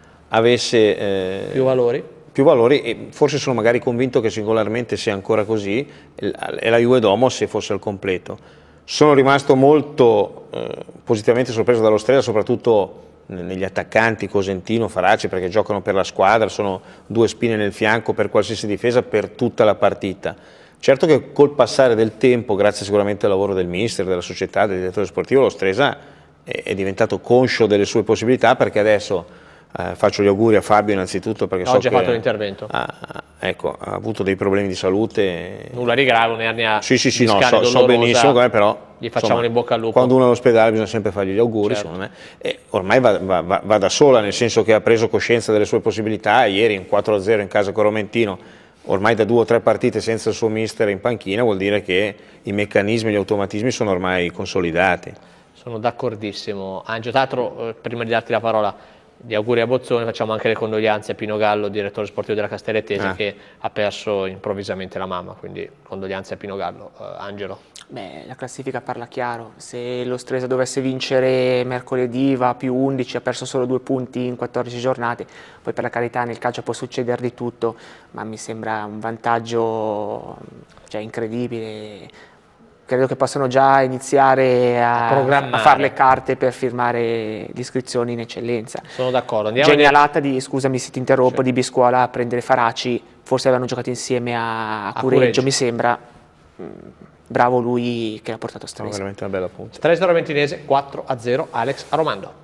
avesse eh, più valori. più valori, e forse sono magari convinto che singolarmente sia ancora così, è la Juve Domo se fosse al completo. Sono rimasto molto eh, positivamente sorpreso dallo Stresa, soprattutto negli attaccanti Cosentino, Faraci, perché giocano per la squadra, sono due spine nel fianco per qualsiasi difesa per tutta la partita. Certo che col passare del tempo, grazie sicuramente al lavoro del mister, della società, del direttore sportivo, lo Stresa è, è diventato conscio delle sue possibilità, perché adesso Eh, faccio gli auguri a Fabio innanzitutto, perché Oggi so ha che fatto l'intervento. Ha, ecco, ha avuto dei problemi di salute. Nulla di grave, ne ha, ne ha Sì, sì, sì, no, discale so, so benissimo, dolorosa, però gli facciamo insomma, in bocca al lupo. quando uno è all'ospedale bisogna sempre fargli gli auguri, Certo. secondo me. E ormai va, va, va, va da sola, nel senso che ha preso coscienza delle sue possibilità. Ieri in quattro a zero in casa con Romentino, ormai da due o tre partite senza il suo mister in panchina, vuol dire che i meccanismi, gli automatismi sono ormai consolidati. Sono d'accordissimo. Angelo, tra l'altro, eh, prima di darti la parola, gli auguri a Bozzone, facciamo anche le condoglianze a Pino Gallo, direttore sportivo della Castellettese, Ah. che ha perso improvvisamente la mamma, quindi condoglianze a Pino Gallo. Uh, Angelo. Beh, la classifica parla chiaro. Se lo Stresa dovesse vincere mercoledì va a più undici, ha perso solo due punti in quattordici giornate, poi per la carità nel calcio può succedere di tutto, ma mi sembra un vantaggio cioè, incredibile. Credo che possano già iniziare a, a fare le carte per firmare l'iscrizione in eccellenza. Sono d'accordo. Andiamo Genialata di, scusami se ti interrompo, sì. di Biscuola a prendere Faraci, forse avevano giocato insieme a, a Cureggio, Cureggio, mi sembra. Bravo lui che l'ha portato a Stresa. No, veramente una bella punta. Stresa Romentinese quattro a zero, Alex Aromando.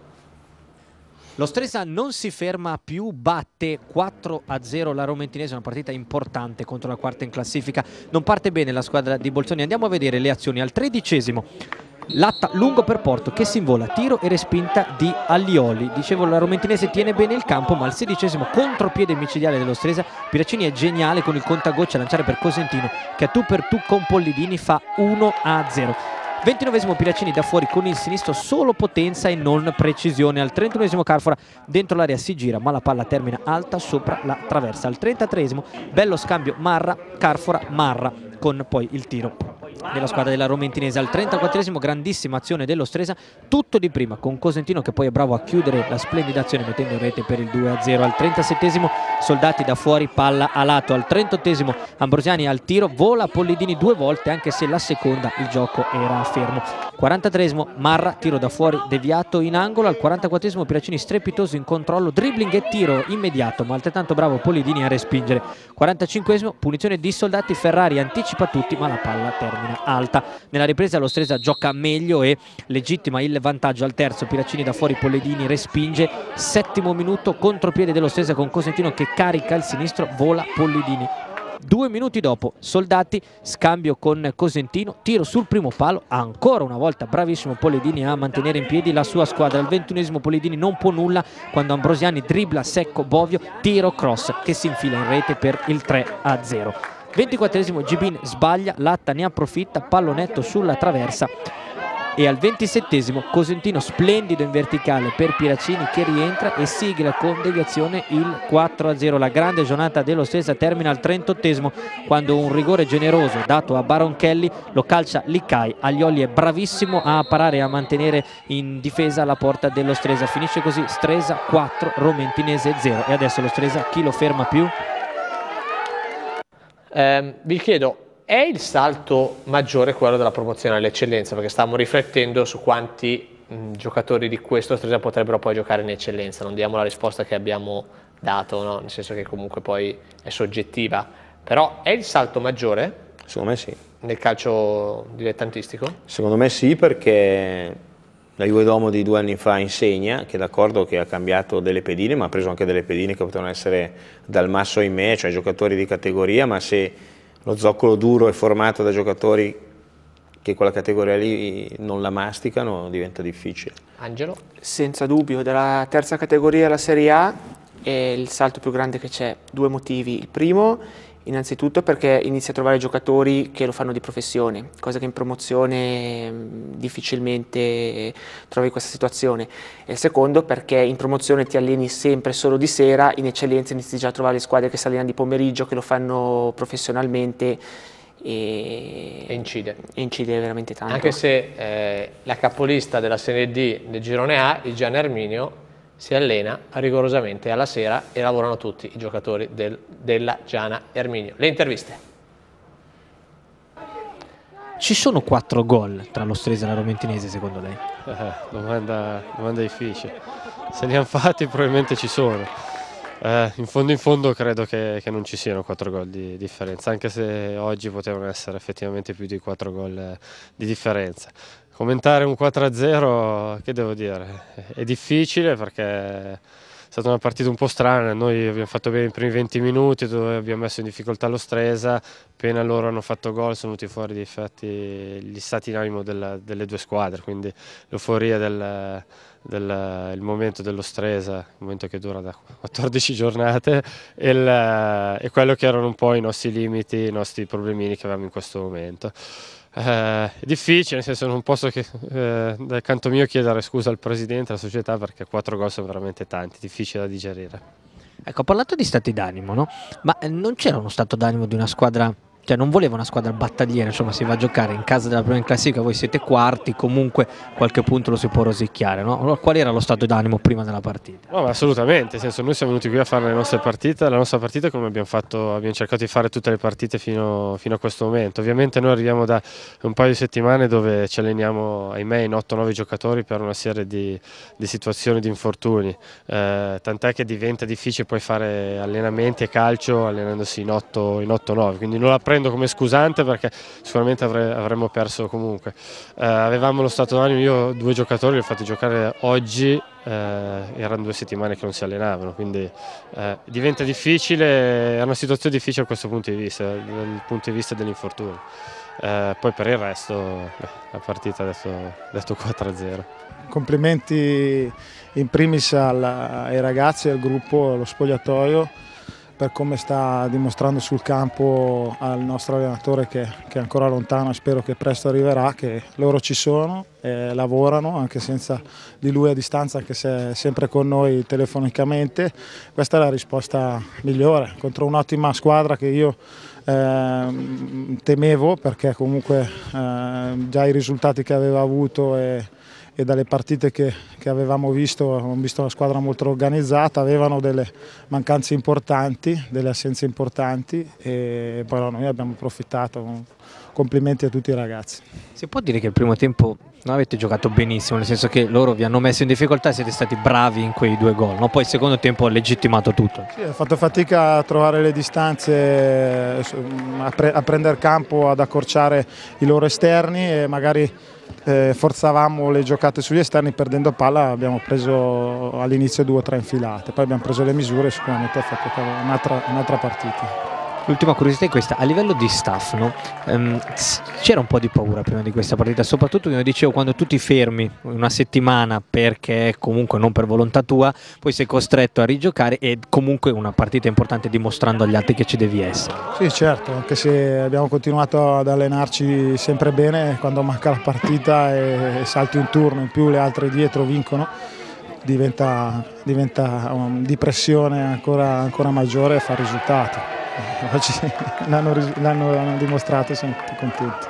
Lo Stresa non si ferma più, batte quattro a zero la Romentinese, una partita importante contro la quarta in classifica. Non parte bene la squadra di Bolzoni, andiamo a vedere le azioni. Al tredicesimo Latta lungo per Porto che si invola, tiro e respinta di Allioli. Dicevo, la Romentinese tiene bene il campo, ma al sedicesimo contropiede micidiale dello Stresa. Piracini è geniale con il contagocce a lanciare per Cosentino che a tu per tu con Pollidini fa uno a zero. ventinovesimo Piracini da fuori con il sinistro, solo potenza e non precisione. Al trentunesimo Carfora dentro l'area si gira, ma la palla termina alta sopra la traversa. Al trentatreesimo bello scambio Marra, Carfora, Marra con poi il tiro della squadra della Romentinese. Al trentaquattresimo grandissima azione dello Stresa, tutto di prima con Cosentino che poi è bravo a chiudere la splendida azione mettendo in rete per il due a zero. Al trentasettesimo Soldati da fuori, palla a lato. Al trentottesimo Ambrosiani al tiro, vola Pollidini due volte anche se la seconda il gioco era fermo. quarantatreesimo Marra, tiro da fuori deviato in angolo. Al quarantaquattresimo Piracini strepitoso in controllo, dribbling e tiro immediato, ma altrettanto bravo Pollidini a respingere. quarantacinquesimo punizione di Soldati, Ferrari anticipa tutti ma la palla termina alta. Nella ripresa lo Stresa gioca meglio e legittima il vantaggio al terzo. Piracini da fuori, Pollidini respinge. Settimo minuto, contropiede dello Stresa con Cosentino che carica il sinistro, vola Pollidini. Due minuti dopo Soldati, scambio con Cosentino, tiro sul primo palo, ancora una volta bravissimo Pollidini a mantenere in piedi la sua squadra. Al ventunesimo Pollidini non può nulla quando Ambrosiani dribbla secco Bovio, tiro cross che si infila in rete per il tre a zero. ventiquattresimo Gibin sbaglia, Latta ne approfitta, pallonetto sulla traversa. E al ventisettesimo Cosentino splendido in verticale per Piracini che rientra e sigla con deviazione il quattro a zero. La grande giornata dello Stresa termina al trentottesimo quando un rigore generoso dato a Baronchelli lo calcia Licai. Aglioli è bravissimo a parare e a mantenere in difesa la porta dello Stresa. Finisce così Stresa quattro, Romentinese zero. E adesso lo Stresa chi lo ferma più? Eh, vi chiedo, è il salto maggiore quello della promozione all'eccellenza? Perché stavamo riflettendo su quanti mh, giocatori di questo Stresa potrebbero poi giocare in eccellenza. Non diamo la risposta che abbiamo dato, no? Nel senso che comunque poi è soggettiva. Però è il salto maggiore? Secondo me sì. Nel calcio dilettantistico? Secondo me sì, perché la Juve Domo di due anni fa insegna che d'accordo che ha cambiato delle pedine, ma ha preso anche delle pedine che potevano essere dal Masso ai me, cioè giocatori di categoria, ma se lo zoccolo duro è formato da giocatori che quella categoria lì non la masticano, diventa difficile. Angelo? Senza dubbio, dalla terza categoria alla Serie A è il salto più grande che c'è. Due motivi. Il primo, innanzitutto perché inizi a trovare giocatori che lo fanno di professione, cosa che in promozione mh, difficilmente trovi questa situazione. E il secondo perché in promozione ti alleni sempre solo di sera, in eccellenza inizi già a trovare le squadre che si allenano di pomeriggio, che lo fanno professionalmente e, e incide. E incide veramente tanto. Anche se eh, la capolista della Serie D del girone A, il Gian Erminio, si allena rigorosamente alla sera e lavorano tutti i giocatori del, della Giana Erminio. Le interviste. Ci sono quattro gol tra lo Stresa e la Romentinese secondo lei? Eh, domanda, domanda difficile. Se li hanno fatti probabilmente ci sono. Eh, in fondo in fondo credo che, che non ci siano quattro gol di differenza, anche se oggi potevano essere effettivamente più di quattro gol di differenza. Commentare un quattro a zero, che devo dire, è difficile perché è stata una partita un po' strana. Noi abbiamo fatto bene i primi venti minuti dove abbiamo messo in difficoltà lo Stresa, appena loro hanno fatto gol sono venuti fuori di effetti gli stati in animo della, delle due squadre, quindi l'euforia del, del il momento dello Stresa, il momento che dura da quattordici giornate, e, il, e quello che erano un po' i nostri limiti, i nostri problemini che avevamo in questo momento. Eh, è difficile, nel senso non posso che eh, dal canto mio chiedere scusa al presidente, alla società, perché quattro gol sono veramente tanti, difficili da digerire. Ecco, ho parlato di stati d'animo, no? Ma non c'era uno stato d'animo di una squadra, cioè non voleva una squadra battagliera, insomma si va a giocare in casa della prima in classifica, voi siete quarti, comunque qualche punto lo si può rosicchiare, no? Allora, qual era lo stato d'animo prima della partita? No, ma assolutamente, nel senso, noi siamo venuti qui a fare le nostre partite, la nostra partita come abbiamo fatto, abbiamo cercato di fare tutte le partite fino, fino a questo momento. Ovviamente noi arriviamo da un paio di settimane dove ci alleniamo, ahimè, in otto nove giocatori per una serie di, di situazioni, di infortuni, eh, tant'è che diventa difficile poi fare allenamenti e calcio allenandosi in otto nove, quindi non la prendo come scusante perché sicuramente avre, avremmo perso comunque. Eh, avevamo lo stato d'animo, io due giocatori li ho fatti giocare oggi, eh, erano due settimane che non si allenavano, quindi eh, diventa difficile, è una situazione difficile da questo punto di vista, dal punto di vista dell'infortunio. Eh, poi per il resto beh, la partita ha detto quattro a zero. Complimenti in primis alla, ai ragazzi, al gruppo, allo spogliatoio, per come sta dimostrando sul campo al nostro allenatore che, che è ancora lontano e spero che presto arriverà, che loro ci sono, e lavorano anche senza di lui a distanza, anche se è sempre con noi telefonicamente. Questa è la risposta migliore contro un'ottima squadra che io eh, temevo, perché comunque eh, già i risultati che aveva avuto e e dalle partite che, che avevamo visto, abbiamo visto una squadra molto organizzata, avevano delle mancanze importanti, delle assenze importanti, e poi noi abbiamo approfittato. Complimenti a tutti i ragazzi. Si può dire che il primo tempo non avete giocato benissimo, nel senso che loro vi hanno messo in difficoltà e siete stati bravi in quei due gol, no? Poi il secondo tempo ha legittimato tutto. Sì, ho fatto fatica a trovare le distanze, a, pre a prendere campo, ad accorciare i loro esterni, e magari Eh, forzavamo le giocate sugli esterni, perdendo palla abbiamo preso all'inizio due o tre infilate, poi abbiamo preso le misure e sicuramente ha fatto un'altra un partita. L'ultima curiosità è questa, a livello di staff, no? um, c'era un po' di paura prima di questa partita, soprattutto come dicevo, quando tu ti fermi una settimana perché comunque non per volontà tua, poi sei costretto a rigiocare, e comunque una partita importante dimostrando agli altri che ci devi essere. Sì, certo, anche se abbiamo continuato ad allenarci sempre bene, quando manca la partita e, e salti un turno in più, le altre dietro vincono, diventa, diventa um, di pressione ancora, ancora maggiore e fa risultati. Oggi l'hanno dimostrato e siamo tutti contenti.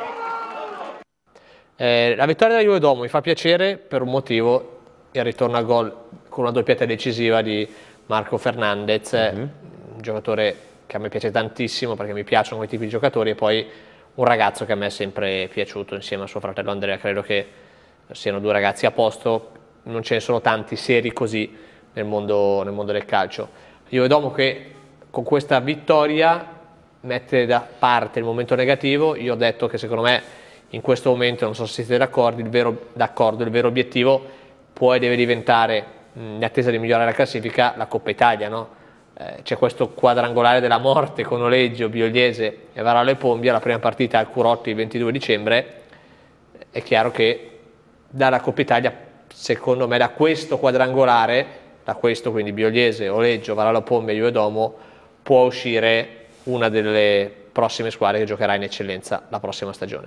Eh, la vittoria della Juve Domo mi fa piacere per un motivo: il ritorno a gol con una doppietta decisiva di Marco Fernandez, mm-hmm. un giocatore che a me piace tantissimo perché mi piacciono quei tipi di giocatori, e poi un ragazzo che a me è sempre piaciuto insieme a suo fratello Andrea. Credo che siano due ragazzi a posto, non ce ne sono tanti seri così nel mondo, nel mondo del calcio. Juve Domo che con questa vittoria mette da parte il momento negativo. Io ho detto che secondo me in questo momento, non so se siete d'accordo, il vero, d'accordo, il vero obiettivo può e deve diventare, in attesa di migliorare la classifica, la Coppa Italia, no? Eh, c'è questo quadrangolare della morte con Oleggio, Biogliese e Varallo e Pombia, la prima partita al Curotti il ventidue dicembre, è chiaro che dalla Coppa Italia, secondo me, da questo quadrangolare, da questo quindi Biogliese, Oleggio, Varallo Pombe e Juve Domo, può uscire una delle prossime squadre che giocherà in eccellenza la prossima stagione.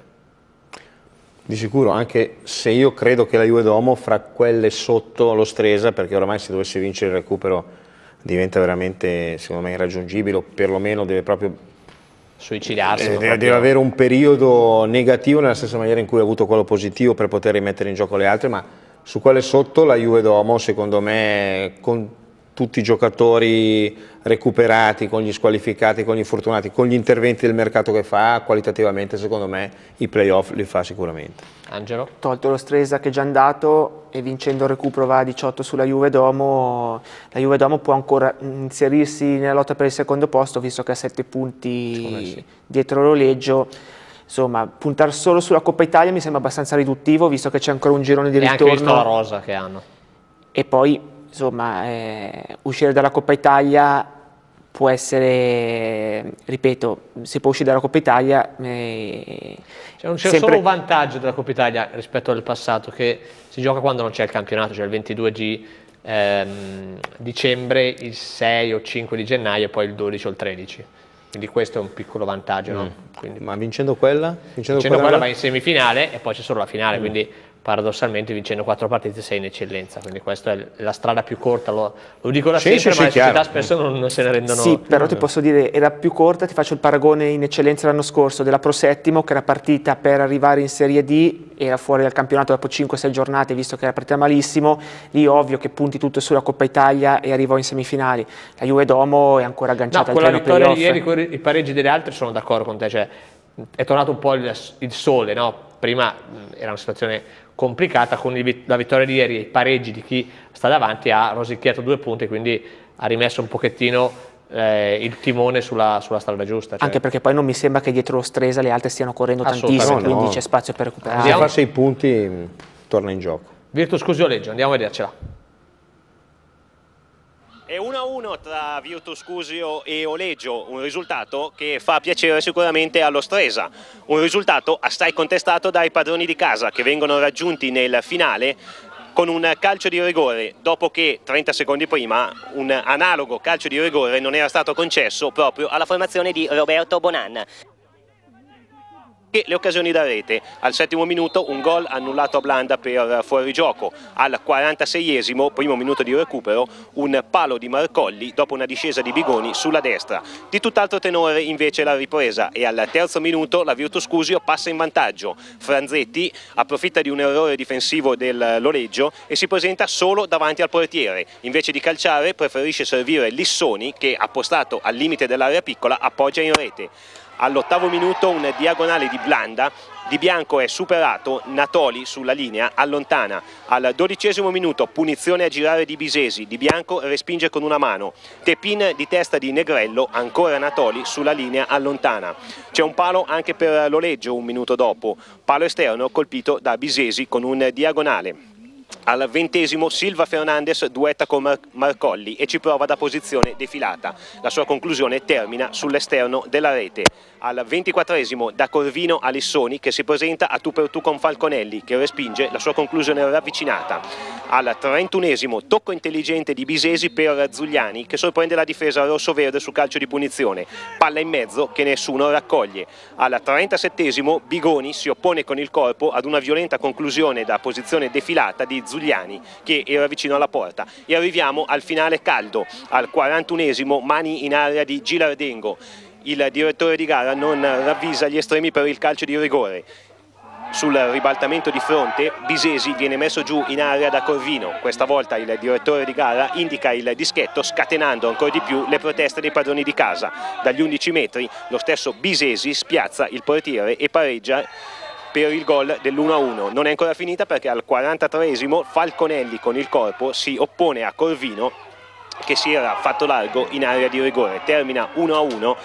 Di sicuro, anche se io credo che la Juve Domo fra quelle sotto lo Stresa, perché oramai se dovesse vincere il recupero diventa veramente, secondo me, irraggiungibile, o perlomeno deve proprio suicidarsi. Eh, deve, proprio. deve avere un periodo negativo nella stessa maniera in cui ha avuto quello positivo per poter rimettere in gioco le altre, ma su quelle sotto la Juve Domo, secondo me, con tutti i giocatori recuperati, con gli squalificati, con gli infortunati, con gli interventi del mercato che fa, qualitativamente secondo me i playoff li fa sicuramente. Angelo? Tolto lo Stresa che è già andato e vincendo il recupero va a diciotto sulla Juve Domo, la Juve Domo può ancora inserirsi nella lotta per il secondo posto, visto che ha sette punti sì. dietro l'Oleggio. Insomma, puntare solo sulla Coppa Italia mi sembra abbastanza riduttivo, visto che c'è ancora un girone di e ritorno. E anche visto la rosa che hanno. E poi, insomma, eh, uscire dalla Coppa Italia può essere, ripeto, si può uscire dalla Coppa Italia. Eh, cioè non c'è sempre... solo un vantaggio della Coppa Italia rispetto al passato, che si gioca quando non c'è il campionato, cioè il ventidue G ehm, dicembre, il sei o cinque di gennaio e poi il dodici o il tredici. Quindi questo è un piccolo vantaggio. Mm. No? Quindi, ma vincendo quella? Vincendo, vincendo quella, quella va in semifinale e poi c'è solo la finale, mm. quindi paradossalmente vincendo quattro partite sei in eccellenza, quindi questa è la strada più corta, lo, lo dico da sì, sempre, sì, ma sì, le società spesso non, non se ne rendono. Sì, però ti posso dire, era più corta, ti faccio il paragone in eccellenza l'anno scorso della Pro Settimo, che era partita per arrivare in Serie D, era fuori dal campionato dopo cinque sei giornate, visto che era partita malissimo, lì ovvio che punti tutto sulla Coppa Italia e arrivò in semifinali. La Juve Domo è ancora agganciata no, al treno playoff. Con la vittoria di playoff. ieri, con i pareggi delle altre sono d'accordo con te, cioè è tornato un po' il, il sole, no? Prima era una situazione complicata, con il, la vittoria di ieri e i pareggi di chi sta davanti ha rosicchiato due punti, quindi ha rimesso un pochettino eh, il timone sulla, sulla strada giusta. Cioè. Anche perché poi non mi sembra che dietro lo Stresa le altre stiano correndo tantissimo, no, quindi c'è spazio per recuperare. Se fa sei punti torna in gioco. Virtus Cusio-Oleggio, andiamo a vedercela. È uno a uno tra Virtus Cusio e Oleggio, un risultato che fa piacere sicuramente allo Stresa, un risultato assai contestato dai padroni di casa che vengono raggiunti nel finale con un calcio di rigore, dopo che trenta secondi prima un analogo calcio di rigore non era stato concesso proprio alla formazione di Roberto Bonan. E le occasioni da rete, al settimo minuto un gol annullato a Blanda per fuorigioco, al quarantaseiesimo, primo minuto di recupero, un palo di Marcolli dopo una discesa di Bigoni sulla destra. Di tutt'altro tenore invece la ripresa e al terzo minuto la Virtus Cusio passa in vantaggio. Franzetti approfitta di un errore difensivo dell'Oleggio e si presenta solo davanti al portiere, invece di calciare preferisce servire Lissoni che, appostato al limite dell'area piccola, appoggia in rete. All'ottavo minuto un diagonale di Blanda, Di Bianco è superato, Natoli sulla linea allontana. Al dodicesimo minuto punizione a girare di Bisesi, Di Bianco respinge con una mano. Tepin di testa di Negrello, ancora Natoli sulla linea allontana. C'è un palo anche per l'Oleggio un minuto dopo, palo esterno colpito da Bisesi con un diagonale. Al ventesimo Silva Fernandez duetta con Mar Marcolli e ci prova da posizione defilata. La sua conclusione termina sull'esterno della rete. Al ventiquattresimo da Corvino a Lissoni che si presenta a tu per tu con Falconelli che respinge, la sua conclusione ravvicinata. Al trentunesimo tocco intelligente di Bisesi per Zugliani che sorprende la difesa rosso-verde su calcio di punizione. Palla in mezzo che nessuno raccoglie. Al trentasettesimo Bigoni si oppone con il corpo ad una violenta conclusione da posizione defilata di Zugliani che era vicino alla porta. E arriviamo al finale caldo. Al quarantunesimo mani in area di Gilardengo. Il direttore di gara non ravvisa gli estremi per il calcio di rigore. Sul ribaltamento di fronte Bisesi viene messo giù in area da Corvino. Questa volta il direttore di gara indica il dischetto scatenando ancora di più le proteste dei padroni di casa. Dagli undici metri lo stesso Bisesi spiazza il portiere e pareggia per il gol dell'uno a uno. Non è ancora finita perché al quarantatreesimo Falconelli con il corpo si oppone a Corvino che si era fatto largo in area di rigore. Termina uno a uno.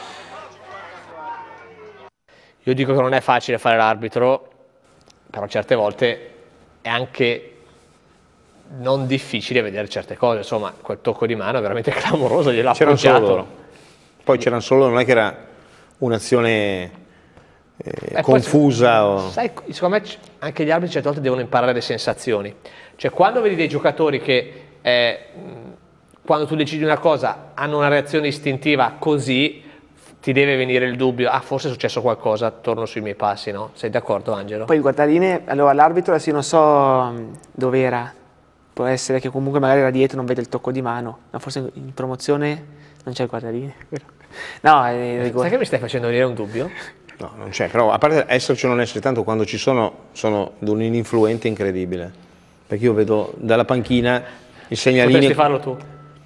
Io dico che non è facile fare l'arbitro, però certe volte è anche non difficile vedere certe cose, insomma quel tocco di mano è veramente clamoroso, gliel'ha appoggiato. Poi c'erano solo, non è che era un'azione eh, confusa. Poi, o... sai, secondo me anche gli arbitri certe volte devono imparare le sensazioni. Cioè quando vedi dei giocatori che eh, quando tu decidi una cosa hanno una reazione istintiva così, ti deve venire il dubbio, ah forse è successo qualcosa, torno sui miei passi, no? Sei d'accordo Angelo? Poi il guardaline, allora l'arbitro adesso non so dove era, può essere che comunque magari era dietro, non vede il tocco di mano, ma forse in promozione non c'è il guardaline. No, è sai che mi stai facendo venire un dubbio? No, non c'è, però a parte esserci o non essere, tanto quando ci sono, sono di un ininfluente incredibile, perché io vedo dalla panchina il segnalino... Potresti farlo tu?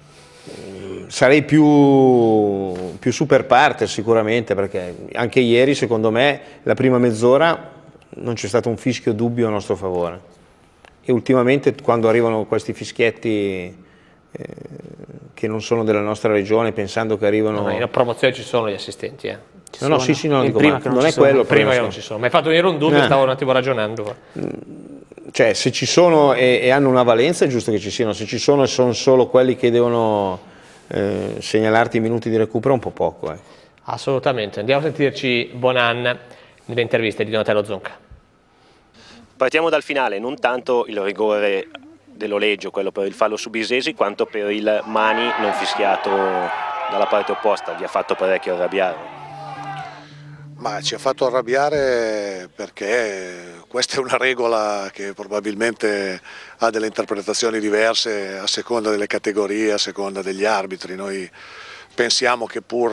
Sarei più, più super parter sicuramente, perché anche ieri secondo me la prima mezz'ora non c'è stato un fischio dubbio a nostro favore, e ultimamente quando arrivano questi fischietti eh, che non sono della nostra regione, pensando che arrivano... No, in promozione ci sono gli assistenti, eh. No, no, sì, sì, no, dico, prima ma non, non è sono. quello. Prima che non ci sono, mi hai fatto venire un dubbio, eh. stavo un attimo ragionando. Cioè, se ci sono e, e hanno una valenza è giusto che ci siano, se ci sono e sono solo quelli che devono eh, segnalarti i minuti di recupero, un po' poco. Eh. Assolutamente, andiamo a sentirci Bonan nelle interviste di Donatello Zonca. Partiamo dal finale, non tanto il rigore dell'Oleggio, quello per il fallo su Bisesi, quanto per il Mani non fischiato dalla parte opposta, vi ha fatto parecchio arrabbiare. Ma ci ha fatto arrabbiare perché questa è una regola che probabilmente ha delle interpretazioni diverse a seconda delle categorie, a seconda degli arbitri. Noi pensiamo che pur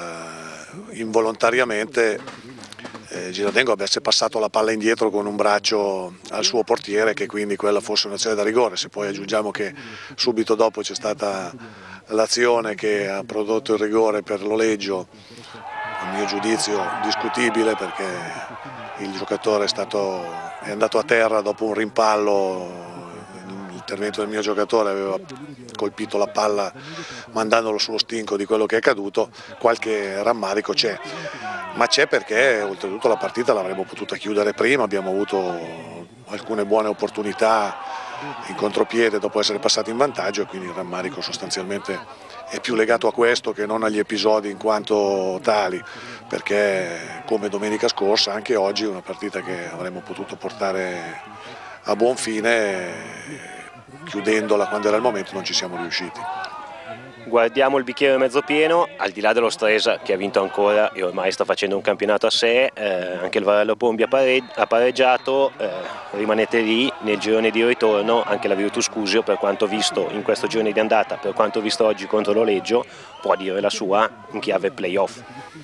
involontariamente eh, Girardengo avesse passato la palla indietro con un braccio al suo portiere, che quindi quella fosse un'azione da rigore. Se poi aggiungiamo che subito dopo c'è stata l'azione che ha prodotto il rigore per l'Oleggio, a mio giudizio discutibile, perché il giocatore è, stato, è andato a terra dopo un rimpallo, l'intervento del mio giocatore aveva colpito la palla mandandolo sullo stinco di quello che è accaduto, qualche rammarico c'è, ma c'è perché oltretutto la partita l'avremmo potuta chiudere prima, abbiamo avuto alcune buone opportunità in contropiede dopo essere passati in vantaggio, e quindi il rammarico sostanzialmente è più legato a questo che non agli episodi in quanto tali, perché come domenica scorsa anche oggi è una partita che avremmo potuto portare a buon fine, chiudendola quando era il momento non ci siamo riusciti. Guardiamo il bicchiere mezzo pieno, al di là dello Stresa che ha vinto ancora e ormai sta facendo un campionato a sé, eh, anche il Varello Pombi ha, pare ha pareggiato, eh, rimanete lì nel girone di ritorno, anche la Virtus Cusio, per quanto visto in questo girone di andata, per quanto visto oggi contro l'Oleggio, può dire la sua in chiave playoff.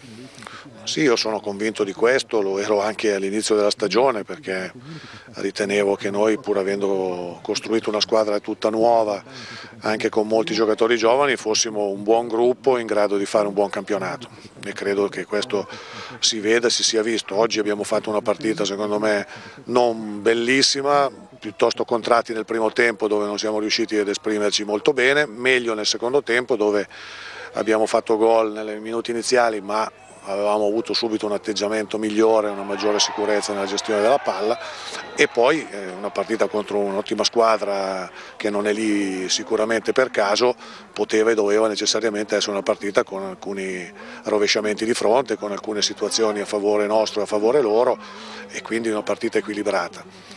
Sì, io sono convinto di questo, lo ero anche all'inizio della stagione, perché ritenevo che noi, pur avendo costruito una squadra tutta nuova, anche con molti giocatori giovani, fossimo un buon gruppo in grado di fare un buon campionato, e credo che questo si veda, si sia visto. Oggi abbiamo fatto una partita secondo me non bellissima, piuttosto contratti nel primo tempo dove non siamo riusciti ad esprimerci molto bene, meglio nel secondo tempo dove abbiamo fatto gol nei minuti iniziali, ma avevamo avuto subito un atteggiamento migliore, una maggiore sicurezza nella gestione della palla, e poi eh, una partita contro un'ottima squadra che non è lì sicuramente per caso, poteva e doveva necessariamente essere una partita con alcuni rovesciamenti di fronte, con alcune situazioni a favore nostro e a favore loro, e quindi una partita equilibrata.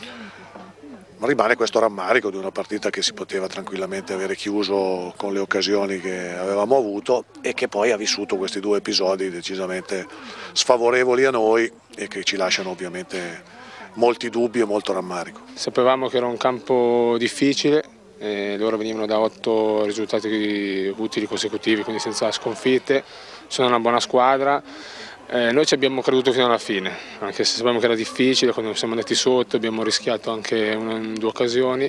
Ma rimane questo rammarico di una partita che si poteva tranquillamente avere chiuso con le occasioni che avevamo avuto, e che poi ha vissuto questi due episodi decisamente sfavorevoli a noi e che ci lasciano ovviamente molti dubbi e molto rammarico. Sapevamo che era un campo difficile, eh, loro venivano da otto risultati utili consecutivi, quindi senza sconfitte, sono una buona squadra. Eh, noi ci abbiamo creduto fino alla fine, anche se sapevamo che era difficile, quando siamo andati sotto abbiamo rischiato anche una, in due occasioni,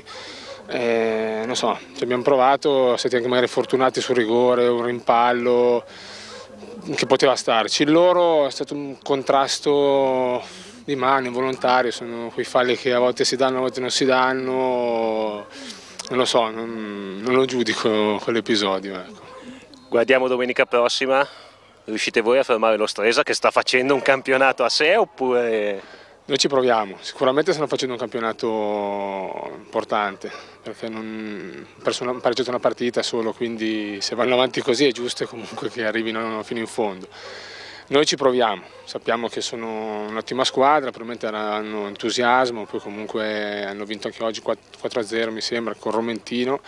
eh, non so, ci abbiamo provato, siamo stati anche magari fortunati sul rigore, un rimpallo che poteva starci. Il loro è stato un contrasto di mano, involontario, sono quei falli che a volte si danno, a volte non si danno, non lo so, non, non lo giudico quell'episodio. Ecco. Guardiamo domenica prossima. Riuscite voi a fermare lo Stresa che sta facendo un campionato a sé, oppure... Noi ci proviamo, sicuramente stanno facendo un campionato importante, perché non hanno pareggiato una partita solo, quindi se vanno avanti così è giusto comunque che arrivino fino in fondo. Noi ci proviamo, sappiamo che sono un'ottima squadra, probabilmente hanno entusiasmo, poi comunque hanno vinto anche oggi quattro a zero mi sembra con Romentino.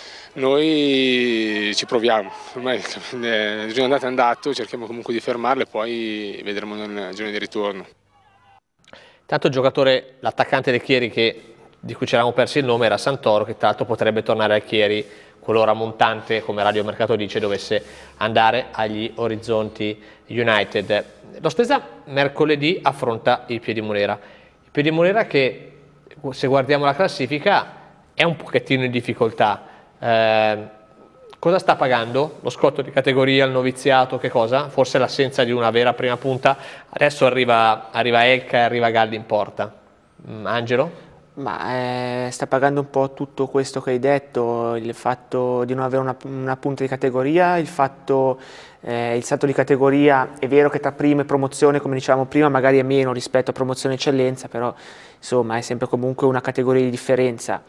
Noi ci proviamo, ormai il giorno andato è andato, cerchiamo comunque di fermarle e poi vedremo nel giorno di ritorno. Tanto il giocatore, l'attaccante del Chieri che, di cui ci eravamo persi il nome era Santoro, che tra l'altro potrebbe tornare al Chieri qualora Montante, come Radio Mercato dice, dovesse andare agli Orizzonti United. Lo Stresa mercoledì affronta il Piedimonera. Il Piedimonera che, se guardiamo la classifica, è un pochettino in difficoltà. Eh, cosa sta pagando? Lo scotto di categoria, il noviziato, che cosa? Forse l'assenza di una vera prima punta. Adesso arriva, arriva Elka e arriva Galli in porta. Mm, Angelo? Ma eh, sta pagando un po' tutto questo che hai detto, il fatto di non avere una, una punta di categoria, il fatto, eh, il salto di categoria, è vero che tra prima e promozione, come dicevamo prima, magari è meno rispetto a promozione e eccellenza, però insomma è sempre comunque una categoria di differenza.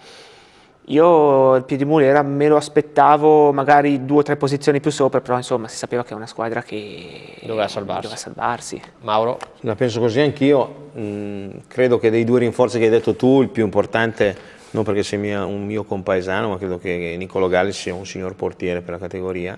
Io il Piedimonera me lo aspettavo magari due o tre posizioni più sopra, però insomma si sapeva che è una squadra che doveva salvarsi. Doveva salvarsi. Mauro? La penso così anch'io, mm, credo che dei due rinforzi che hai detto tu, il più importante, non perché sei mia, un mio compaesano, ma credo che Niccolò Galli sia un signor portiere per la categoria.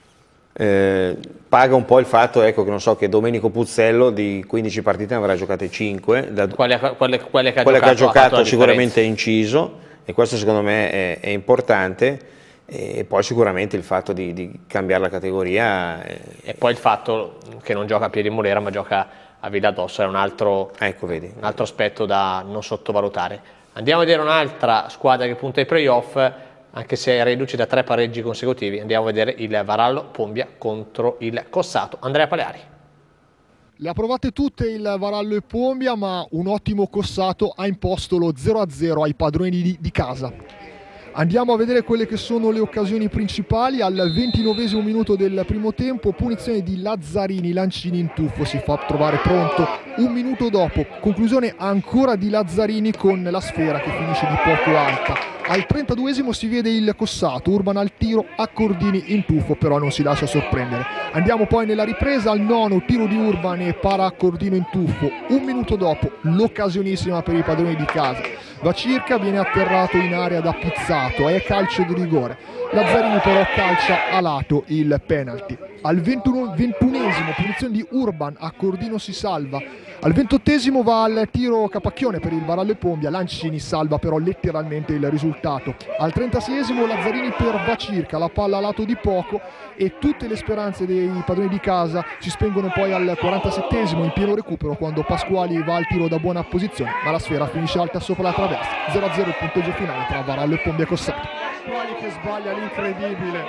Eh, paga un po' il fatto, ecco, che non so, che Domenico Puzzello di quindici partite ne avrà giocate cinque, da, quelle, quelle, quelle che ha quelle giocato, che ha giocato ha sicuramente è inciso, e questo secondo me è, è importante, e poi sicuramente il fatto di, di cambiare la categoria. È... E poi il fatto che non gioca a Piedimonera ma gioca a Villadosso è un altro, ecco, vedi. un altro aspetto da non sottovalutare. Andiamo a vedere un'altra squadra che punta ai playoff, anche se è reduce da tre pareggi consecutivi. Andiamo a vedere il Varallo Pombia contro il Cossato. Andrea Paleari. Le ha provate tutte il Varallo e Pombia, ma un ottimo Cossato ha imposto lo zero a zero ai padroni di, di casa. Andiamo a vedere quelle che sono le occasioni principali. Al ventinovesimo minuto del primo tempo, punizione di Lazzarini, Lancini in tuffo, si fa trovare pronto un minuto dopo. Conclusione ancora di Lazzarini con la sfera che finisce di poco alta. Al trentaduesimo si vede il Cossato, Urban al tiro, Accordini in tuffo, però non si lascia sorprendere. Andiamo poi nella ripresa, al nono tiro di Urban e para Accordino in tuffo. Un minuto dopo l'occasionissima per i padroni di casa. Vacirca viene atterrato in area da Pizzato, è calcio di rigore. Lazzarini però calcia a lato il penalty. Al ventunesimo punizione di Urban, Accordino si salva. Al ventottesimo va al tiro Capacchione per il Varallo e Pombia, Lancini salva però letteralmente il risultato. Al trentaseiesimo Lazzarini per Vacirca, la palla a lato di poco e tutte le speranze dei padroni di casa si spengono poi al quarantasettesimo in pieno recupero, quando Pasquali va al tiro da buona posizione, ma la sfera finisce alta sopra la traversa. zero a zero il punteggio finale tra Varallo e Pombia Cossato. Pasquali che sbaglia l'incredibile.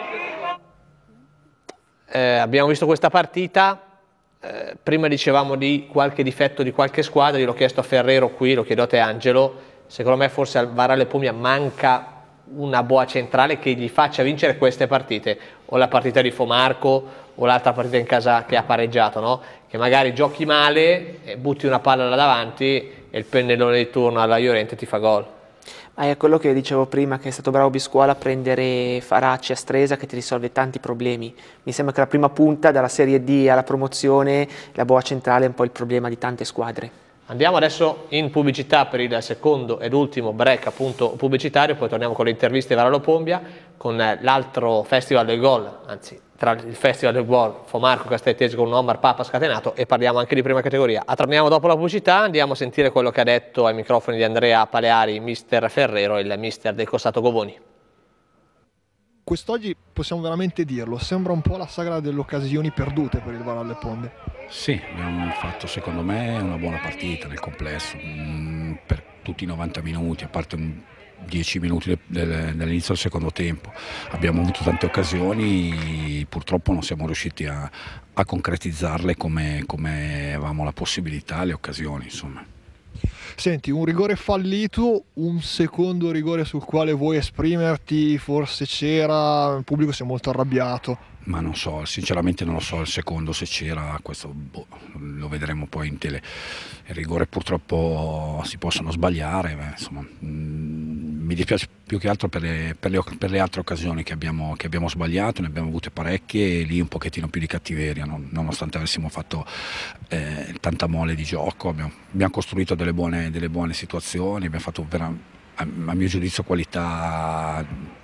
Eh, abbiamo visto questa partita. Eh, prima dicevamo di qualche difetto di qualche squadra, io l'ho chiesto a Ferrero qui, lo chiedo a te Angelo. Secondo me forse al Varallo e Pombia manca una boa centrale che gli faccia vincere queste partite, o la partita di Fomarco o l'altra partita in casa che ha pareggiato, no? Che magari giochi male, butti una palla là davanti e il pennellone di turno alla Llorente ti fa gol. Ma è quello che dicevo prima, che è stato bravo Biscuola a prendere Faracci a Stresa, che ti risolve tanti problemi. Mi sembra che la prima punta, dalla Serie D alla promozione, la boa centrale è un po' il problema di tante squadre. Andiamo adesso in pubblicità per il secondo ed ultimo break appunto pubblicitario, poi torniamo con le interviste Varallo Pombia, con l'altro Festival del Gol, anzi tra il Festival del Gol Fomarco Casteltesi con Omar Papa scatenato, e parliamo anche di prima categoria. Ah, torniamo dopo la pubblicità, andiamo a sentire quello che ha detto ai microfoni di Andrea Paleari mister Ferrero, il mister del Cossato Govoni. Quest'oggi possiamo veramente dirlo, sembra un po' la sagra delle occasioni perdute per il Varallo e Pombia. Sì, abbiamo fatto secondo me una buona partita nel complesso, mm, per tutti i novanta minuti, a parte un dieci minuti del, dall'inizio del secondo tempo. Abbiamo avuto tante occasioni, purtroppo non siamo riusciti a, a concretizzarle come, come avevamo la possibilità, le occasioni, insomma. Senti, un rigore fallito, un secondo rigore sul quale vuoi esprimerti, forse c'era, il pubblico si è molto arrabbiato. Ma non so, sinceramente non lo so il secondo se c'era, questo boh, lo vedremo poi in tele. Il rigore purtroppo si possono sbagliare, beh, insomma, mh, mi dispiace più che altro per le, per le, per le altre occasioni che abbiamo, che abbiamo sbagliato, ne abbiamo avute parecchie e lì un pochettino più di cattiveria, non, nonostante avessimo fatto eh, tanta mole di gioco, abbiamo, abbiamo costruito delle buone, delle buone situazioni, abbiamo fatto vera, a, a mio giudizio qualità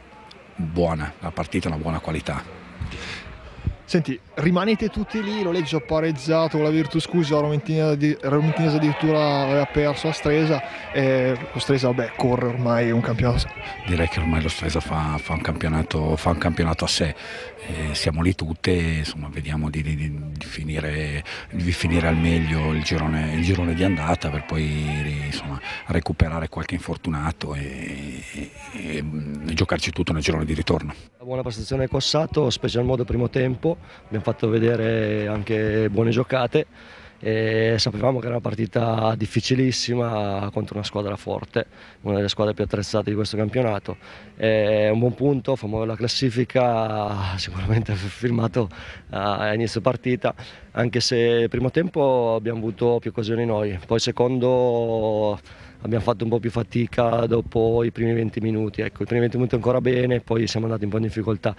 buona, la partita è una buona qualità. Senti, rimanete tutti lì, l'Oleggio ha pareggiato con la Virtus Cusi, la Romentinese addirittura aveva perso a Stresa, e lo Stresa vabbè, corre ormai un campionato. Direi che ormai lo Stresa fa, fa, un, campionato, fa un campionato a sé, e siamo lì tutte, insomma vediamo di, di, di, finire, di finire al meglio il girone, il girone di andata per poi insomma, recuperare qualche infortunato e, e, e, e giocarci tutto nel girone di ritorno. Buona prestazione Cossato, special modo primo tempo, abbiamo fatto vedere anche buone giocate e sapevamo che era una partita difficilissima contro una squadra forte, una delle squadre più attrezzate di questo campionato. È un buon punto, fa muovere la classifica, sicuramente firmato a inizio partita, anche se il primo tempo abbiamo avuto più occasioni noi, poi il secondo abbiamo fatto un po' più fatica dopo i primi venti minuti, ecco, i primi venti minuti ancora bene, poi siamo andati un po' in difficoltà.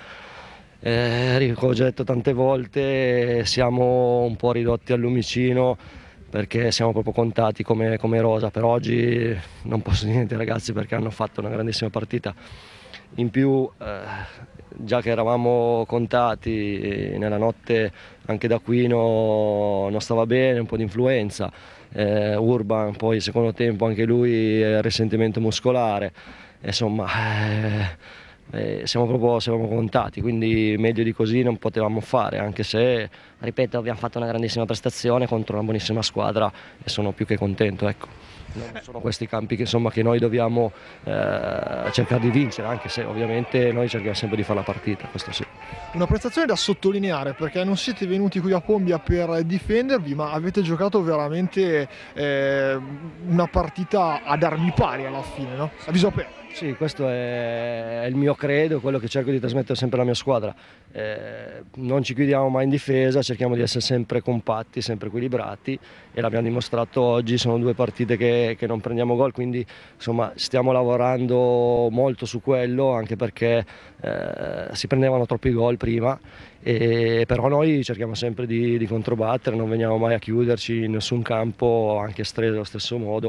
Eh, come ho già detto tante volte, siamo un po' ridotti al lumicino perché siamo proprio contati come, come rosa. Per oggi non posso dire niente ai ragazzi perché hanno fatto una grandissima partita. In più, eh, già che eravamo contati, nella notte anche D'Aquino non stava bene, un po' di influenza. Eh, Urban poi secondo tempo anche lui eh, risentimento muscolare, insomma eh, eh, siamo proprio siamo contati, quindi meglio di così non potevamo fare, anche se ripeto abbiamo fatto una grandissima prestazione contro una buonissima squadra e sono più che contento, ecco. Non sono questi campi che, insomma, che noi dobbiamo eh, cercare di vincere, anche se ovviamente noi cerchiamo sempre di fare la partita, questo sì. Una prestazione da sottolineare perché non siete venuti qui a Pombia per difendervi, ma avete giocato veramente eh, una partita ad armi pari alla fine, no? A viso aperto. Sì, questo è il mio credo, quello che cerco di trasmettere sempre alla mia squadra. Eh, non ci chiudiamo mai in difesa, cerchiamo di essere sempre compatti, sempre equilibrati e l'abbiamo dimostrato oggi, sono due partite che, che non prendiamo gol, quindi insomma stiamo lavorando molto su quello, anche perché eh, si prendevano troppi gol prima, e, però noi cerchiamo sempre di, di controbattere, non veniamo mai a chiuderci in nessun campo, anche Stresa allo stesso modo,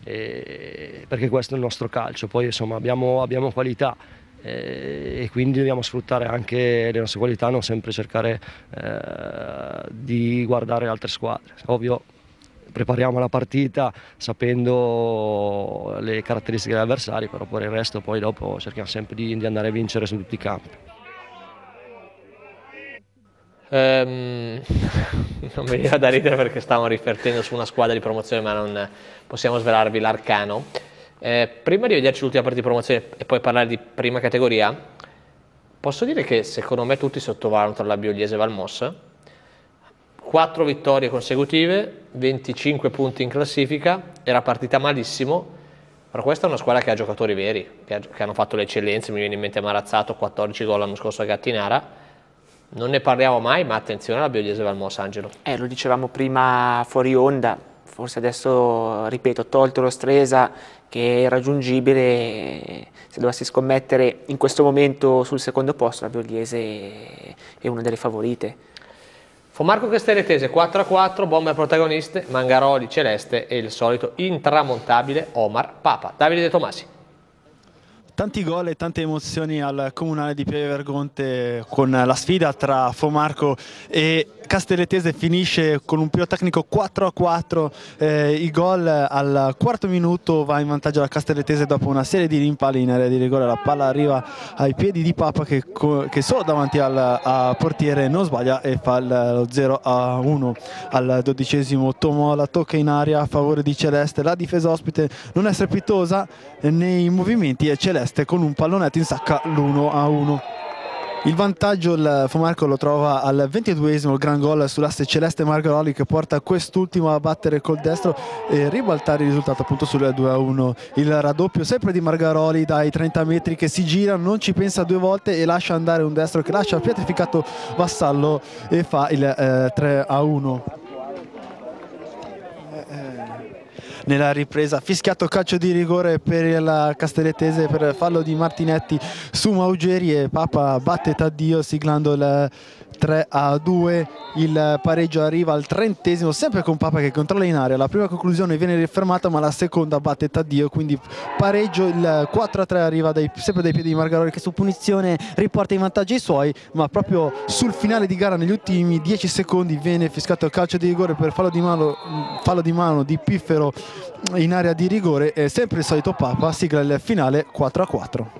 e, perché questo è il nostro calcio, poi insomma abbiamo, abbiamo qualità eh, e quindi dobbiamo sfruttare anche le nostre qualità, non sempre cercare eh, di guardare altre squadre. Ovvio, prepariamo la partita sapendo le caratteristiche degli avversari, però per il resto poi dopo cerchiamo sempre di, di andare a vincere su tutti i campi. Um, non mi veniva da ridere perché stavamo riflettendo su una squadra di promozione, ma non possiamo svelarvi l'arcano. Eh, prima di vederci l'ultima partita di promozione e poi parlare di prima categoria, posso dire che secondo me tutti sottovalutano la Biogliese Valmossa. quattro vittorie consecutive, venticinque punti in classifica, era partita malissimo, però questa è una squadra che ha giocatori veri, che, ha, che hanno fatto le eccellenze, mi viene in mente Marazzato, quattordici gol l'anno scorso a Gattinara. Non ne parliamo mai, ma attenzione alla Biogliese Valmossa, Angelo. Eh, lo dicevamo prima fuori onda, forse adesso, ripeto, tolto lo Stresa che è irraggiungibile, se dovessi scommettere in questo momento sul secondo posto, la Biogliese è una delle favorite. Fomarco Castelletese quattro a quattro, bombe protagoniste, Mangaroli Celeste e il solito intramontabile Omar Papa. Davide De Tomasi. Tanti gol e tante emozioni al Comunale di Pieve Vergonte con la sfida tra Fomarco e Castelletese, finisce con un pirotecnico quattro a quattro, eh, i gol al quarto minuto, va in vantaggio la Castelletese dopo una serie di rimpalli in area di rigore, la palla arriva ai piedi di Papa che, che solo davanti al a portiere non sbaglia e fa lo zero a uno. Al dodicesimo Tomo la tocca in aria a favore di Celeste, la difesa ospite non è strepitosa nei movimenti e Celeste con un pallonetto in sacca l'uno a uno. Il vantaggio il Fomarco lo trova al ventiduesimo, il gran gol sull'asse Celeste Margaroli che porta quest'ultimo a battere col destro e ribaltare il risultato appunto sul due a uno. Il raddoppio sempre di Margaroli dai trenta metri che si gira, non ci pensa due volte e lascia andare un destro che lascia pietrificato Vassallo e fa il eh, tre a uno. Nella ripresa, fischiato calcio di rigore per il Castellettese per fallo di Martinetti su Maugeri e Papa batte Taddio siglando il tre a due. Il pareggio arriva al trentesimo, sempre con Papa che controlla in area. La prima conclusione viene rifermata, ma la seconda batte Taddio, quindi pareggio. Il quattro a tre arriva dai, sempre dai piedi di Margarori, che su punizione riporta in vantaggio i suoi, ma proprio sul finale di gara, negli ultimi dieci secondi, viene fiscato il calcio di rigore per fallo di mano, fallo di mano di Piffero in area di rigore, e sempre il solito Papa sigla il finale quattro a quattro.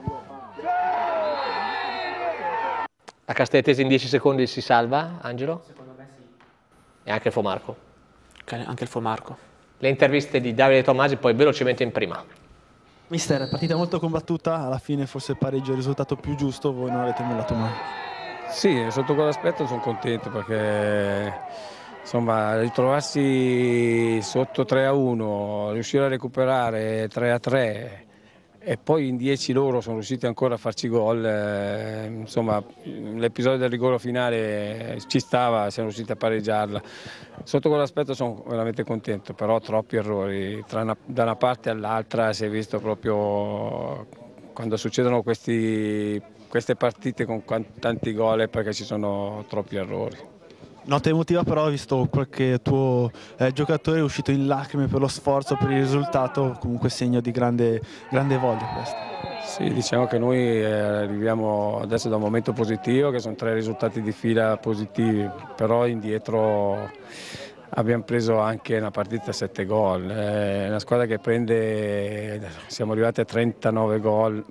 La Castellettese in dieci secondi si salva, Angelo? Secondo me sì. E anche il Fomarco. Anche il Fomarco. Le interviste di Davide Tommasi poi velocemente in prima. Mister, partita molto combattuta, alla fine forse il pareggio è il risultato più giusto, voi non avete mollato mai. Sì, sotto quell'aspetto sono contento perché insomma ritrovarsi sotto tre a uno, riuscire a recuperare tre a tre e poi in dieci loro sono riusciti ancora a farci gol, eh, insomma l'episodio del rigore finale ci stava, siamo riusciti a pareggiarla. Sotto quell'aspetto sono veramente contento, però troppi errori, tra una, da una parte all'altra si è visto proprio quando succedono questi, queste partite con tanti gol perché ci sono troppi errori. Nota emotiva, però ho visto qualche tuo eh, giocatore è uscito in lacrime per lo sforzo, per il risultato, comunque segno di grande, grande voglia questo. Sì, diciamo che noi eh, arriviamo adesso da un momento positivo, che sono tre risultati di fila positivi, però indietro abbiamo preso anche una partita a sette gol, è una squadra che prende, siamo arrivati a trentanove gol,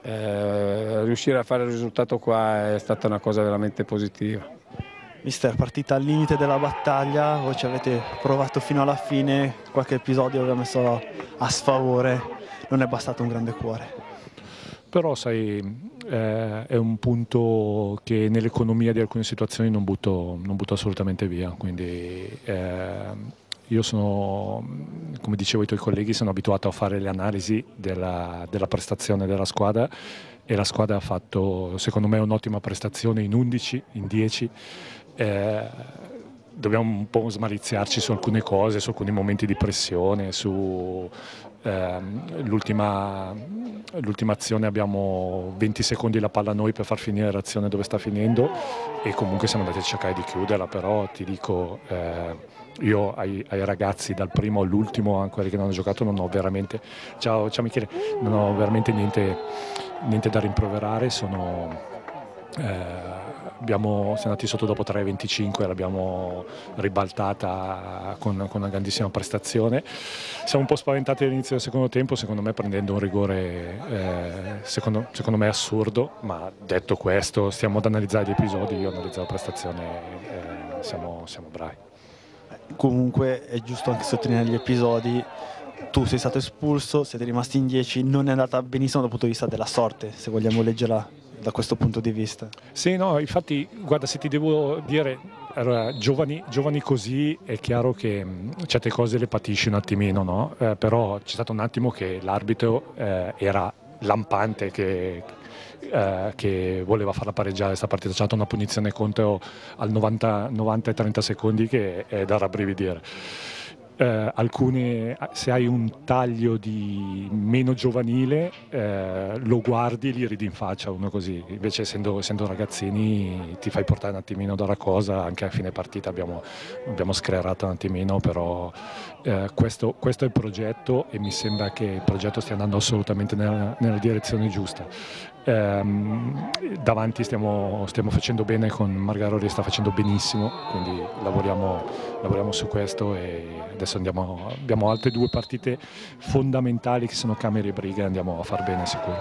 eh, riuscire a fare il risultato qua è stata una cosa veramente positiva. Mister, partita al limite della battaglia, voi ci avete provato fino alla fine, qualche episodio aveva messo a sfavore, non è bastato un grande cuore. Però sai, eh, è un punto che nell'economia di alcune situazioni non butto, non butto assolutamente via, quindi eh, io sono, come dicevo ai tuoi colleghi, sono abituato a fare le analisi della, della prestazione della squadra e la squadra ha fatto secondo me un'ottima prestazione in undici, in dieci. Eh, dobbiamo un po' smaliziarci su alcune cose, su alcuni momenti di pressione, su ehm, l'ultima azione abbiamo venti secondi la palla noi per far finire l'azione dove sta finendo e comunque siamo andati a cercare di chiuderla, però ti dico eh, io ai, ai ragazzi dal primo all'ultimo, anche quelli che non hanno giocato, non ho veramente, ciao, ciao Michele, non ho veramente niente, niente da rimproverare, sono... Eh, abbiamo, siamo andati sotto dopo tre a venticinque, l'abbiamo ribaltata con, con una grandissima prestazione. Siamo un po' spaventati all'inizio del secondo tempo, secondo me prendendo un rigore eh, secondo, secondo me assurdo, ma detto questo stiamo ad analizzare gli episodi, io analizzo la prestazione, eh, siamo, siamo bravi. Comunque è giusto anche sottolineare gli episodi. Tu sei stato espulso, siete rimasti in dieci, non è andata benissimo dal punto di vista della sorte, se vogliamo leggerla da questo punto di vista. Sì, no, infatti, guarda, se ti devo dire, allora, giovani, giovani così è chiaro che mh, certe cose le patisci un attimino, no? Eh, però c'è stato un attimo che l'arbitro eh, era lampante, che, eh, che voleva farla pareggiare questa partita, c'è stata una punizione contro al novanta, novanta e trenta secondi che è da rabbrividire. Eh, alcune, se hai un taglio di meno giovanile eh, lo guardi e gli ridi in faccia, uno così, invece essendo, essendo ragazzini ti fai portare un attimino dalla cosa, anche a fine partita abbiamo, abbiamo sclerato un attimino, però eh, questo, questo è il progetto e mi sembra che il progetto stia andando assolutamente nella, nella direzione giusta. Eh, davanti stiamo, stiamo facendo bene, con Margarori sta facendo benissimo, quindi lavoriamo, lavoriamo su questo e adesso andiamo, abbiamo altre due partite fondamentali che sono Cameri e Briga, andiamo a far bene sicuro.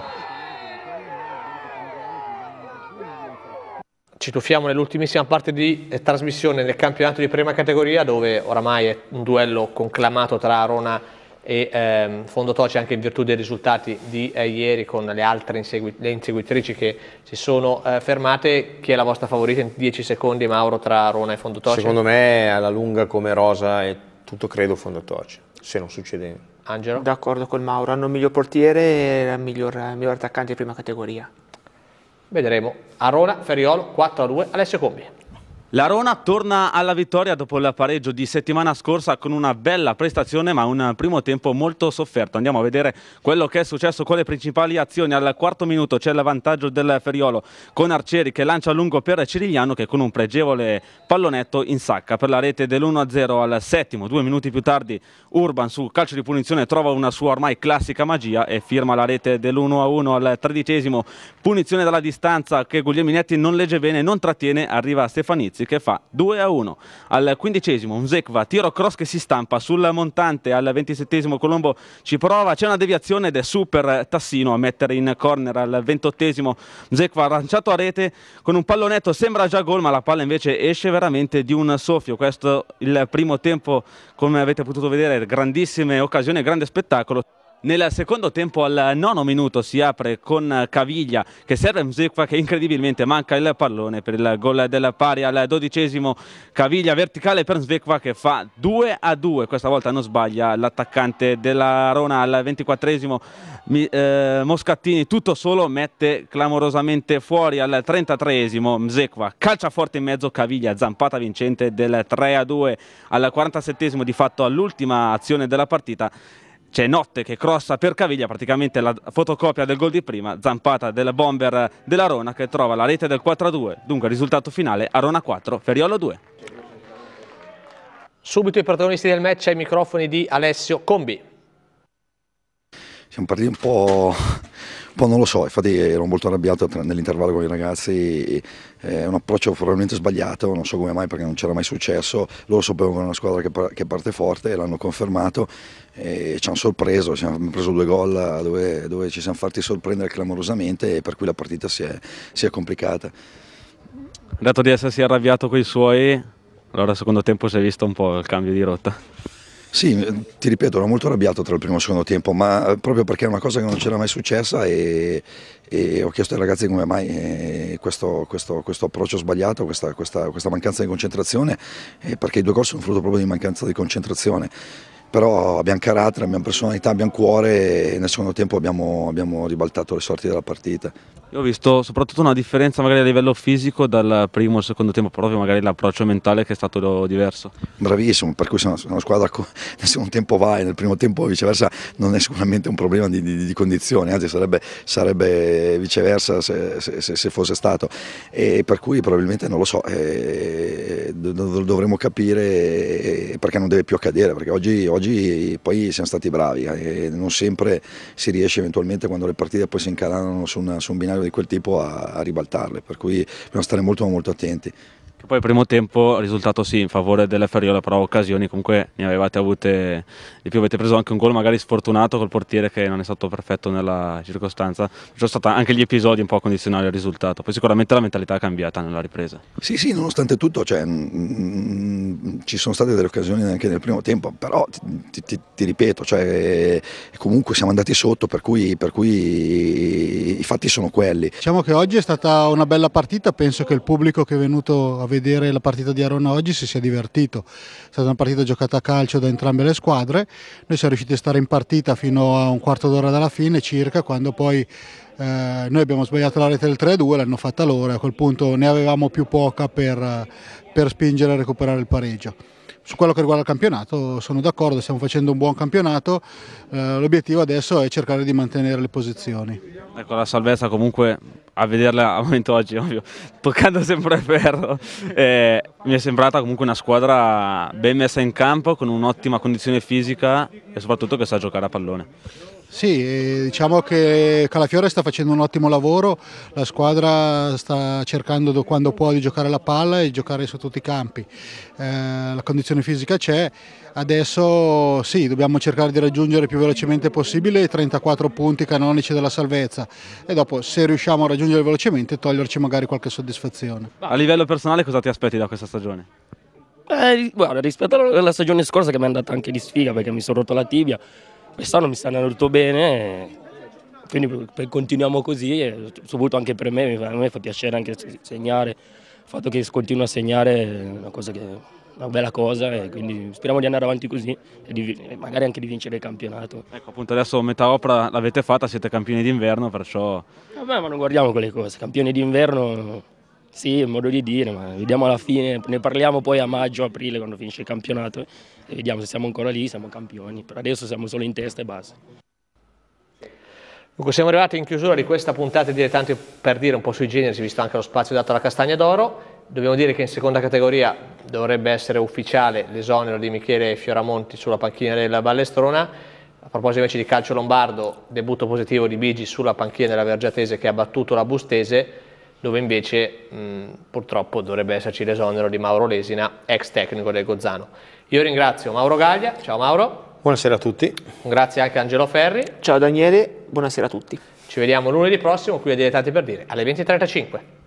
Ci tuffiamo nell'ultimissima parte di eh, trasmissione del campionato di prima categoria, dove oramai è un duello conclamato tra Arona e ehm, Fondotoci, anche in virtù dei risultati di eh, ieri con le altre insegui le inseguitrici che si sono eh, fermate. Chi è la vostra favorita in dieci secondi, Mauro, tra Arona e Fondotoci? Secondo me alla lunga come rosa è tutto credo Fondotoci, se non succede. Angelo? D'accordo col Mauro, hanno il miglior portiere e il miglior, il miglior attaccante di prima categoria. Vedremo. Arona, Ferriolo, quattro a due, Alessio Combi. L'Arona torna alla vittoria dopo il pareggio di settimana scorsa con una bella prestazione ma un primo tempo molto sofferto. Andiamo a vedere quello che è successo con le principali azioni. Al quarto minuto c'è il vantaggio del Feriolo con Arcieri che lancia a lungo per Cirigliano che con un pregevole pallonetto insacca per la rete dell'uno a zero. Al settimo, due minuti più tardi, Urban su calcio di punizione trova una sua ormai classica magia e firma la rete dell'uno a uno. Al tredicesimo, punizione dalla distanza che Guglielminetti non legge bene, non trattiene, arriva Stefanizzi che fa due a uno. Al quindicesimo Mzekva, tiro cross che si stampa sul montante. Al ventisettesimo Colombo ci prova, c'è una deviazione ed è super Tassino a mettere in corner. Al ventottesimo Mzekva lanciato a rete con un pallonetto, sembra già gol ma la palla invece esce veramente di un soffio. Questo il primo tempo, come avete potuto vedere, grandissime occasioni, grande spettacolo. Nel secondo tempo al nono minuto si apre con Caviglia che serve Mzekva che incredibilmente manca il pallone per il gol del pari. Al dodicesimo Caviglia verticale per Mzekva che fa due a due, questa volta non sbaglia l'attaccante della Rona. Al ventiquattresimo eh, Moscattini tutto solo mette clamorosamente fuori. Al trentatreesimo Mzekva calcia forte in mezzo, Caviglia zampata vincente del tre a due. Al quarantasettesimo, di fatto all'ultima azione della partita, c'è Notte che crossa per Caviglia, praticamente la fotocopia del gol di prima, zampata del bomber della Rona che trova la rete del quattro a due. Dunque risultato finale: Arona quattro, Feriolo due. Subito i protagonisti del match ai microfoni di Alessio Combi. Siamo partiti un po', un po' non lo so, infatti ero molto arrabbiato nell'intervallo con i ragazzi, è un approccio probabilmente sbagliato, non so come mai perché non c'era mai successo, loro sapevano che era una squadra che, che parte forte e l'hanno confermato e ci hanno sorpreso, ci hanno preso due gol dove, dove ci siamo fatti sorprendere clamorosamente e per cui la partita si è, si è complicata. Ha detto di essersi arrabbiato con i suoi, allora al secondo tempo si è visto un po' il cambio di rotta. Sì, ti ripeto, ero molto arrabbiato tra il primo e il secondo tempo, ma proprio perché è una cosa che non c'era mai successa e, e ho chiesto ai ragazzi come mai eh, questo, questo, questo approccio sbagliato, questa, questa, questa mancanza di concentrazione, eh, perché i due gol sono frutto proprio di mancanza di concentrazione. Però abbiamo carattere, abbiamo personalità, abbiamo cuore e nel secondo tempo abbiamo, abbiamo ribaltato le sorti della partita. Io ho visto soprattutto una differenza magari a livello fisico dal primo al secondo tempo, proprio magari l'approccio mentale che è stato diverso. Bravissimo, per cui se una, una squadra nel secondo tempo va e nel primo tempo viceversa non è sicuramente un problema di, di, di condizioni, anzi sarebbe, sarebbe viceversa se, se, se fosse stato. E per cui probabilmente non lo so, eh, dovremmo capire perché non deve più accadere, perché oggi, oggi poi siamo stati bravi e non sempre si riesce eventualmente quando le partite poi si incanalano su, una, su un binario di quel tipo a, a ribaltarle, per cui dobbiamo stare molto molto attenti. Che poi il primo tempo risultato sì in favore della Feriola, però occasioni comunque ne avevate avute di più, avete preso anche un gol magari sfortunato col portiere che non è stato perfetto nella circostanza, ci sono stati anche gli episodi un po' condizionali al risultato, poi sicuramente la mentalità è cambiata nella ripresa. Sì sì, nonostante tutto cioè, mh, ci sono state delle occasioni anche nel primo tempo, però ti, ti, ti ripeto, cioè, comunque siamo andati sotto, per cui, per cui i fatti sono quelli. Diciamo che oggi è stata una bella partita, penso che il pubblico che è venuto a vedere la partita di Arona oggi si sia divertito, è stata una partita giocata a calcio da entrambe le squadre, noi siamo riusciti a stare in partita fino a un quarto d'ora dalla fine circa, quando poi eh, noi abbiamo sbagliato la rete del tre a due, l'hanno fatta loro e a quel punto ne avevamo più poca per, per spingere a recuperare il pareggio. Su quello che riguarda il campionato sono d'accordo, stiamo facendo un buon campionato, eh, l'obiettivo adesso è cercare di mantenere le posizioni. Ecco, la salvezza comunque a vederla al momento oggi, ovvio, toccando sempre il ferro, eh, mi è sembrata comunque una squadra ben messa in campo, con un'ottima condizione fisica e soprattutto che sa giocare a pallone. Sì, diciamo che Calafiore sta facendo un ottimo lavoro, la squadra sta cercando quando può di giocare la palla e giocare su tutti i campi, eh, la condizione fisica c'è, adesso sì, dobbiamo cercare di raggiungere il più velocemente possibile i trentaquattro punti canonici della salvezza e dopo se riusciamo a raggiungere velocemente toglierci magari qualche soddisfazione. A livello personale cosa ti aspetti da questa stagione? Eh, guarda, rispetto alla stagione scorsa che mi è andata anche di sfiga perché mi sono rotto la tibia, quest'anno mi sta andando tutto bene, quindi continuiamo così e soprattutto anche per me, a me fa piacere anche segnare, il fatto che continua a segnare è una, cosa che, una bella cosa e quindi speriamo di andare avanti così e, di, e magari anche di vincere il campionato. Ecco appunto adesso metà opera l'avete fatta, siete campioni d'inverno, perciò... Vabbè, ma non guardiamo quelle cose, campioni d'inverno Sì, è un modo di dire, ma vediamo alla fine, ne parliamo poi a maggio, aprile quando finisce il campionato e vediamo se siamo ancora lì, siamo campioni. Per adesso siamo solo in testa e basta. Dunque siamo arrivati in chiusura di questa puntata di Dilettanti per dire un po' sui generi, visto anche lo spazio dato alla Castagna d'Oro. Dobbiamo dire che in seconda categoria dovrebbe essere ufficiale l'esonero di Michele Fioramonti sulla panchina della Ballestrona. A proposito invece di calcio lombardo, debutto positivo di Bigi sulla panchina della Vergiatese che ha battuto la Bustese, dove invece mh, purtroppo dovrebbe esserci l'esonero di Mauro Lesina, ex tecnico del Gozzano. Io ringrazio Mauro Gaglia, ciao Mauro. Buonasera a tutti. Grazie anche a Angelo Ferri. Ciao Daniele, buonasera a tutti. Ci vediamo lunedì prossimo qui a Dilettanti per dire alle venti e trentacinque.